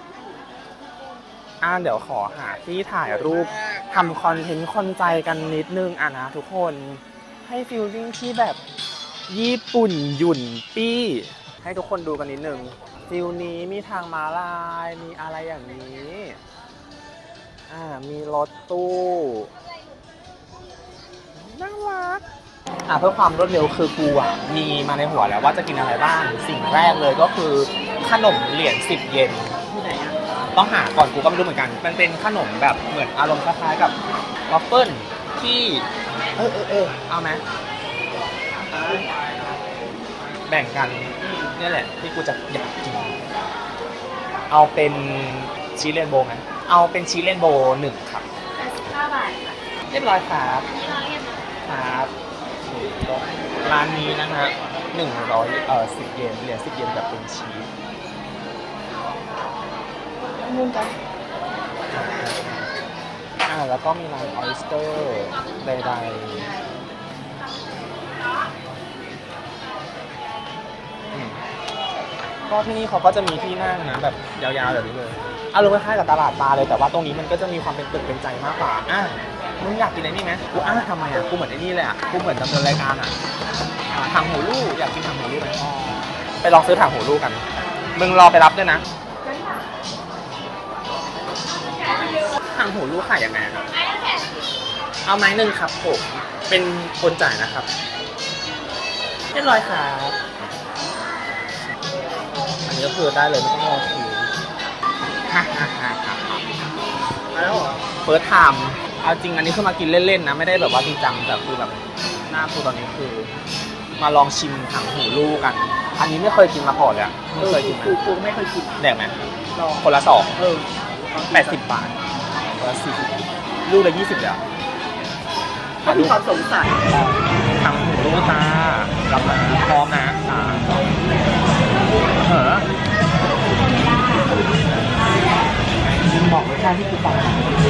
อ่าเดี๋ยวขอหาที่ถ่ายรูปทำคอนเทนต์คนใจกันนิดนึงอ่ะนะทุกคนให้ฟีลลิ่งที่แบบญี่ปุ่นหยุ่นปี้ให้ทุกคนดูกันนิดนึงฟิลนี้มีทางม้าลายมีอะไรอย่างนี้อ่ามีรถตู้น่ารักอ่ะเพื่อความรวดเร็วคือกูอ่ะมีมาในหัวแล้วว่าจะกินอะไรบ้างสิ่งแรกเลยก็คือขนมเหรียญสิบเยนที่ไหนอ่ะต้องหาก่อนกูก็ไม่รู้เหมือนกันมันเป็นขนมแบบเหมือนอารมณ์คล้ายๆกับวอฟเฟิลที่เออเออเออเอาไหมแบ่งกันนี่แหละที่กูจะอยากกินเอาเป็นชีสเรนโบว์ไหมเอาเป็นชีสเรนโบว์หนึ่งครับแปดสิบห้าบาทค่ะเรียบร้อยครับนี่เราเรียกนะครับร้านนี้นะฮะหนึ่งร้อยเอ่อสิบเยนเหรียญสิบเยนแบบเป็นชีสนุ่มจังอ่าแล้วก็มีร้านออยสเตอร์ใดๆก็ที่นี่เขาก็จะมีที่นั่งนะแบบยาวๆแบบนี้เลยอารมณ์คล้ายๆกับตลาดปลาเลยแต่ว่าตรงนี้มันก็จะมีความเป็นตึกเป็นใจมากกว่าอ่ะมึงอยากกินไอ้นี่ไหมกูอ่ะทำไมอ่ะกูเหมือนไอ้นี่เลยอ่ะกูเหมือนดำเนินรายการอ่ะถังหูลูกอยากกินถังหูลูกไหมไปลองซื้อถังหูลูกกันมึงรอไปรับด้วยนะถังหูลูกขายยังไงครับเอาไม้หนึ่งครับผมเป็นคนจ่ายนะครับเรียบร้อยครับอันนี้ก็คือได้เลยไม่ต้องรอคิวฮ่าฮ่าฮ่าฮ่าแล้วเฟิร์สไทม์เอาจริงอันนี้คือมากินเล่นๆนะไม่ได้แบบว่าจริงจังแต่คือแบบหน้ากูตอนนี้คือมาลองชิมถังหูลูกกันอันนี้ไม่เคยกินมาก่อนเลยอะไม่เคยกินกูกูไม่เคยกินแดกไหมคนละสองเออแปดสิบบาทคนละสี่สิบลูกละยี่สิบเดียวมาดูความสงสัยถังหูลูกตารับมาพร้อมนะเหรอบอกรสชาติที่กูฟัง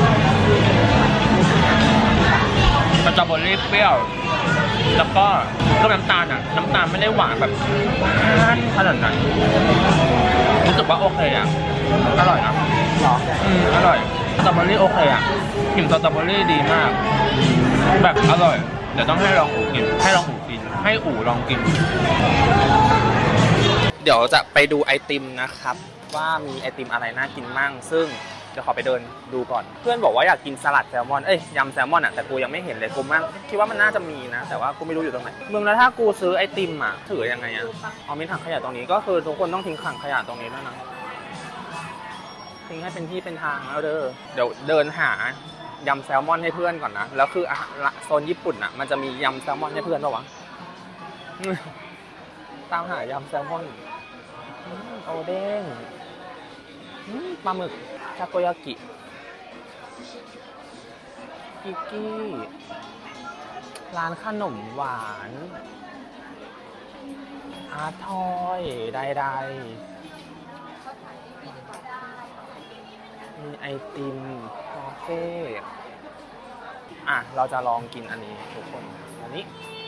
สตรอเบอรี่เปรี้ยวแล้วก็ก็น้ำตาลอ่ะน้ำตาลไม่ได้หวานแบบขนาดนั้นรู้สึกว่าโอเคอ่ะอร่อยนะหรออืมอร่อยสตรอเบอรี่โอเคอ่ะกลิ่นสตรอเบอรี่ดีมากแบบอร่อยเดี๋ยวต้องให้ลองอู๋กินให้ลองอู๋กินให้อู๋ลองกินเดี๋ยวจะไปดูไอติมนะครับว่ามีไอติมอะไรน่ากินมั่งซึ่งจะขอไปเดินดูก่อนเพื่อนบอกว่าอยากกินสลัดแซลมอนเอ้ยยำแซลมอนอ่ะแต่กูยังไม่เห็นเลยกูมั่งคิดว่ามันน่าจะมีนะแต่ว่ากูไม่รู้อยู่ตรงไหนมึงแล้วถ้ากูซื้อไอติมอ่ะถือยังไงอ่ะเอามีถังขยะตรงนี้ก็คือทุกคนต้องทิ้งถังขยะตรงนี้ด้วยนะทิ้งให้เป็นที่เป็นทางแล้วเด้อเดี๋ยวเดินหายำแซลมอนให้เพื่อนก่อนนะแล้วคือโซนญี่ปุ่นอ่ะมันจะมียำแซลมอนให้เพื่อนป่าววะตามหายำแซลมอนโอเด้งปลาหมึกทาโกยากิกิกี้ร้านขนมหวานอาร์ทอยใดๆมีไอติมคาเฟ่อ่ะเราจะลองกินอันนี้ทุกคนอันนี้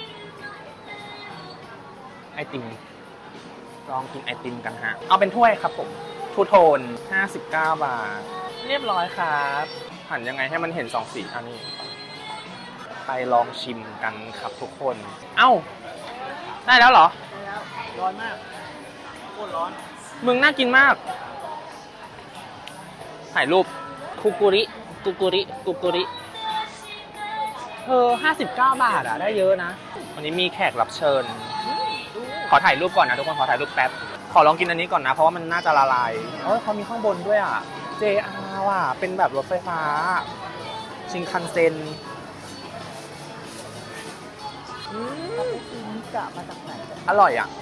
ไอติมลองกินไอติมกันฮะเอาเป็นถ้วยครับผมทูโทนห้าสิบเก้าบาทเรียบร้อยครับหั่นยังไงให้มันเห็นสองสีอันนี้ไปลองชิมกันครับทุกคนเอ้าได้แล้วเหรอได้แล้วร้อนมากโคตรร้อนมึงน่ากินมากถ่ายรูปคุกุริคุกุริคุกุริเธอห้าสิบเก้าบาทอ่ะได้เยอะนะวันนี้มีแขกรับเชิญดูขอถ่ายรูปก่อนนะทุกคนขอถ่ายรูปแป๊บขอลองกินอันนี้ก่อนนะเพราะว่ามันน่าจะละลายเออเขามีข้างบนด้วยอ่ะ เจ อาร์ ว่ะเป็นแบบรถไฟฟ้าชินคันเซ็นมิกะมาจากไหนอร่อยอ่ะ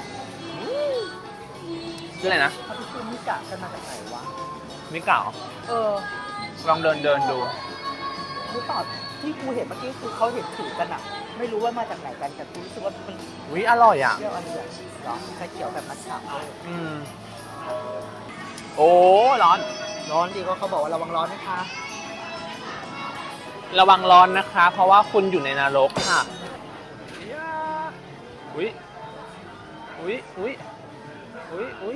ชื่ออะไรนะเขาไปซื้อมิกะกันมาจากไหนวะมิกะเออลองเดินเดินดูหรือเปล่าที่กูเห็นเมื่อกี้คือเขาเห็นถือกันอะไม่รู้ว่ามาจากไหนกันแต่กูรู้สึกว่ามันวิอร่อยอ่ะเปรี้ยวอะไรอย่างเหรอชาเขียวแบบมัทฉะอืมโอ้ร้อนร้อนดีก็เขาบอกว่าระวังร้อนนะคะระวังร้อนนะคะ เพราะว่าคุณอยู่ในนรกค่ะอุ้ยอุ้ยอุ้ยอุ้ยอุ้ย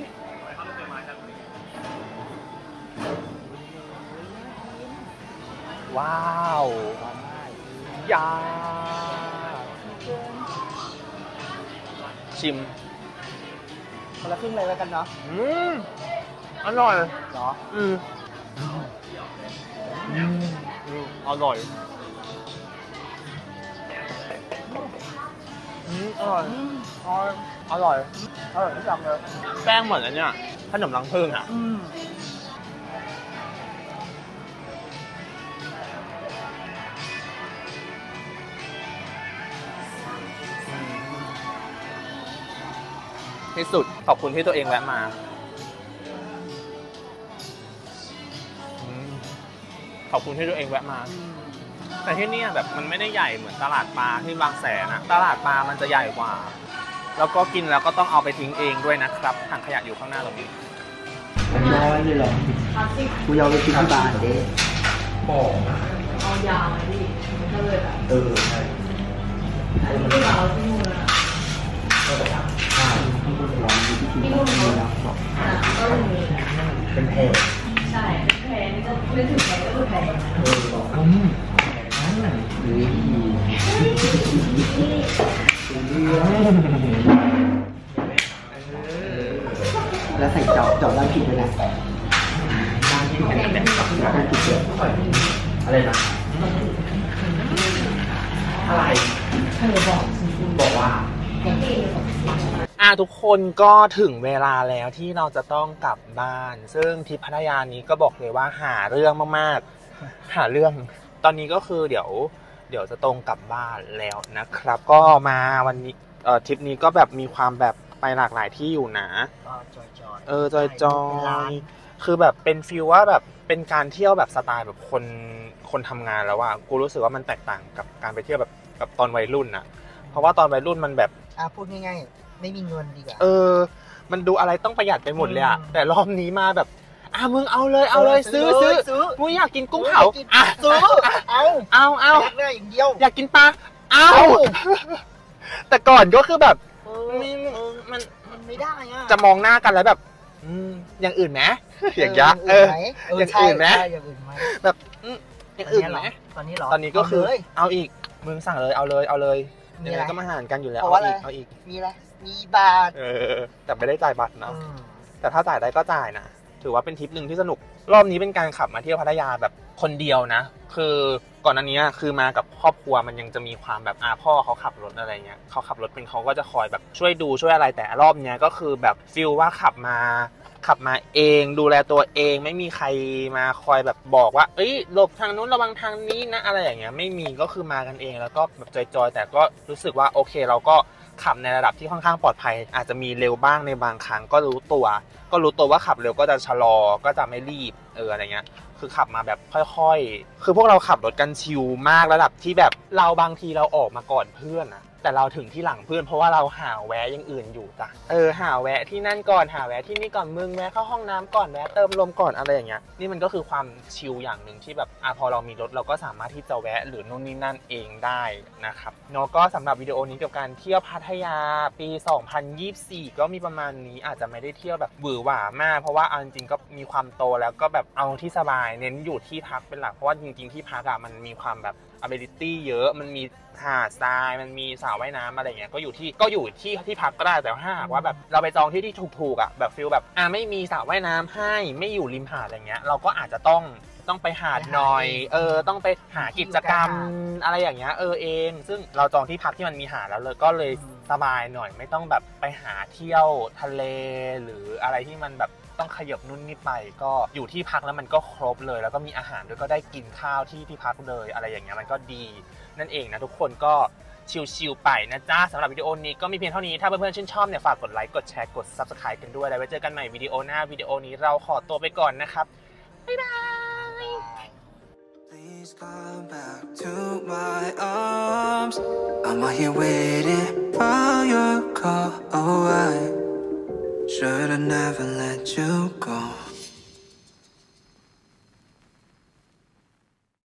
ว้าวยาชิมคนละครึ่งเลยแล้วกันเนาะอืมอร่อยเหรออืมอืมอร่อยอืมอร่อยอร่อยอร่อยทุกอย่างเลยแป้งเหมือนอันเนี้ยขนมรังผึ้งอ่ะอืมที่สุดขอบคุณที่ตัวเองแวะมาขอบคุณที่ตัวเองแวะมาแต่ที่นี่แบบมันไม่ได้ใหญ่เหมือนตลาดปลาที่บางแสนนะตลาดปลามันจะใหญ่กว่าแล้วก็กินแล้วก็ต้องเอาไปทิ้งเองด้วยนะครับถังขยะอยู่ข้างหน้าตรงนี้ร้อยเลยเหรอกูยาวไปกินที่บ้านเด้บอกเอายาวไหมพี่มันก็เลยแบบเออใช่อันนี้ที่เราที่นู่นนะใช่ข้างบนร้อนที่ที่นู่นแล้วอ่าก็มีเป็นแพรใช่แพงนี่ก็ไม่ถึงแพงก็คือแพงเออบอกอืมนั่นหรือแล้วใส่เจาะเจาะด้านผิดด้วยนะด้านผิดด้านผิดเยอะอะไรนะอะไรเธอบอกบอกว่าอ่ะทุกคนก็ถึงเวลาแล้วที่เราจะต้องกลับบ้าน ซึ่งทริปพัทยานี้ก็บอกเลยว่าหาเรื่องมากๆหาเรื่องตอนนี้ก็คือเดี๋ยวเดี๋ยวจะตรงกลับบ้านแล้วนะครับ ก็มาวันนี้เอ่อทริปนี้ก็แบบมีความแบบไปหลากหลายที่อยู่นะเออจอยจอยคือแบบเป็นฟีลว่าแบบเป็นการเที่ยวแบบสไตล์แบบคนคนทำงานแล้วอะกูรู้สึกว่ามันแตกต่างกับการไปเที่ยวแบบแบบตอนวัยรุ่นนะเพราะว่าตอนวัยรุ่นมันแบบอ่ะพูดง่ายๆไม่มีเงินดีกว่าเออมันดูอะไรต้องประหยัดไปหมดเลยอะแต่รอบนี้มาแบบอ่ะมึงเอาเลยเอาเลยซื้อซื้อมึงอยากกินกุ้งเผาอ่ะซื้อเอาเอาเอาอยากได้อย่างเดียวอยากกินปลาเอาแต่ก่อนก็คือแบบมันมันไม่ได้อะจะมองหน้ากันแล้วแบบอืมอย่างอื่นไหมอย่างเงี้ยเอออย่างอื่นไหมอย่างอื่นไหมแบบอย่างอื่นไหมตอนนี้หรอตอนนี้ก็คือเอาอีกมึงสั่งเลยเอาเลยเอาเลยยังไงก็มาหารกันอยู่แล้วเอาอีกเอาอีกมีอะไรมีบาทเออแต่ไม่ได้จ่ายบัตรเนาะแต่ถ้าจ่ายได้ก็จ่ายนะถือว่าเป็นทริปหนึ่งที่สนุกรอบนี้เป็นการขับมาเที่ยวพัทยาแบบคนเดียวนะคือก่อนหน้านี้คือมากับครอบครัวมันยังจะมีความแบบอาพ่อเขาขับรถอะไรเงี้ยเขาขับรถเป็นเขาก็จะคอยแบบช่วยดูช่วยอะไรแต่รอบเนี้ยก็คือแบบฟีลว่าขับมาขับมาเองดูแลตัวเองไม่มีใครมาคอยแบบบอกว่าเอ้ยหลบทางนู้นระวังทางนี้นะอะไรอย่างเงี้ยไม่มีก็คือมากันเองแล้วก็แบบจอยๆแต่ก็รู้สึกว่าโอเคเราก็ขับในระดับที่ค่อนข้างปลอดภัยอาจจะมีเร็วบ้างในบางครั้งก็รู้ตัวก็รู้ตัวว่าขับเร็วก็จะชะลอก็จะไม่รีบเอออะไรเงี้ยคือขับมาแบบค่อยๆคือพวกเราขับรถกันชิลมากระดับที่แบบเราบางทีเราออกมาก่อนเพื่อนนะแต่เราถึงที่หลังเพื่อนเพราะว่าเราหาแวะอย่างอื่นอยู่จ้ะเออหาแวะที่นั่นก่อนหาแวะที่นี่ก่อนมึงแวะเข้าห้องน้ำก่อนแวะเติมลมก่อนอะไรอย่างเงี้ยนี่มันก็คือความชิลอย่างหนึ่งที่แบบอ่ะพอเรามีรถเราก็สามารถที่จะแวะหรือนู่นนี่นั่นเองได้นะครับเนาะก็สำหรับวิดีโอนี้กับการเที่ยวพัทยาปีสองพันยี่สิบสี่ก็มีประมาณนี้อาจจะไม่ได้เที่ยวแบบหวือหวามากเพราะว่าเอาจริงๆก็มีความโตแล้วก็แบบเอาที่สบายเน้นอยู่ที่พักเป็นหลักเพราะว่าจริงๆที่พักอะมันมีความแบบ ability เยอะมันมีหาดทรายมันมีสระว่ายน้ำอะไรเงี้ยก็อยู่ที่ก็อยู่ที่ที่พักก็ได้แต่ถ้าหากว่าแบบเราไปจองที่ที่ถูกๆอ่ะแบบฟิลแบบอ่ะไม่มีสระว่ายน้ำให้ไม่อยู่ริมหาดอะไรเงี้ยเราก็อาจจะต้องต้องไปหาดหน่อยเออต้องไปหากิจกรรมอะไรอย่างเงี้ยเออเองซึ่งเราจองที่พักที่มันมีหาดแล้วเลยก็เลยสบายหน่อยไม่ต้องแบบไปหาเที่ยวทะเลหรืออะไรที่มันแบบต้องขยับนู่นนี่ไปก็อยู่ที่พักแล้วมันก็ครบเลยแล้วก็มีอาหารด้วยก็ได้กินข้าวที่ที่พักเลยอะไรอย่างเงี้ยมันก็ดีนั่นเองนะทุกคนก็ชิลๆไปนะจ๊ะสำหรับวิดีโอนี้ก็มีเพียงเท่านี้ถ้าเพื่อนๆชื่นชอบเนี่ยฝากกดไลค์กดแชร์กด ซับสไครบ์ กันด้วยแล้วไว้เจอกันใหม่วิดีโอหน้าวิดีโอนี้เราขอตัวไปก่อนนะครับบ๊ายบาย Please come back to my arms. I'm out here waiting for your call. Oh, I should've never let you go.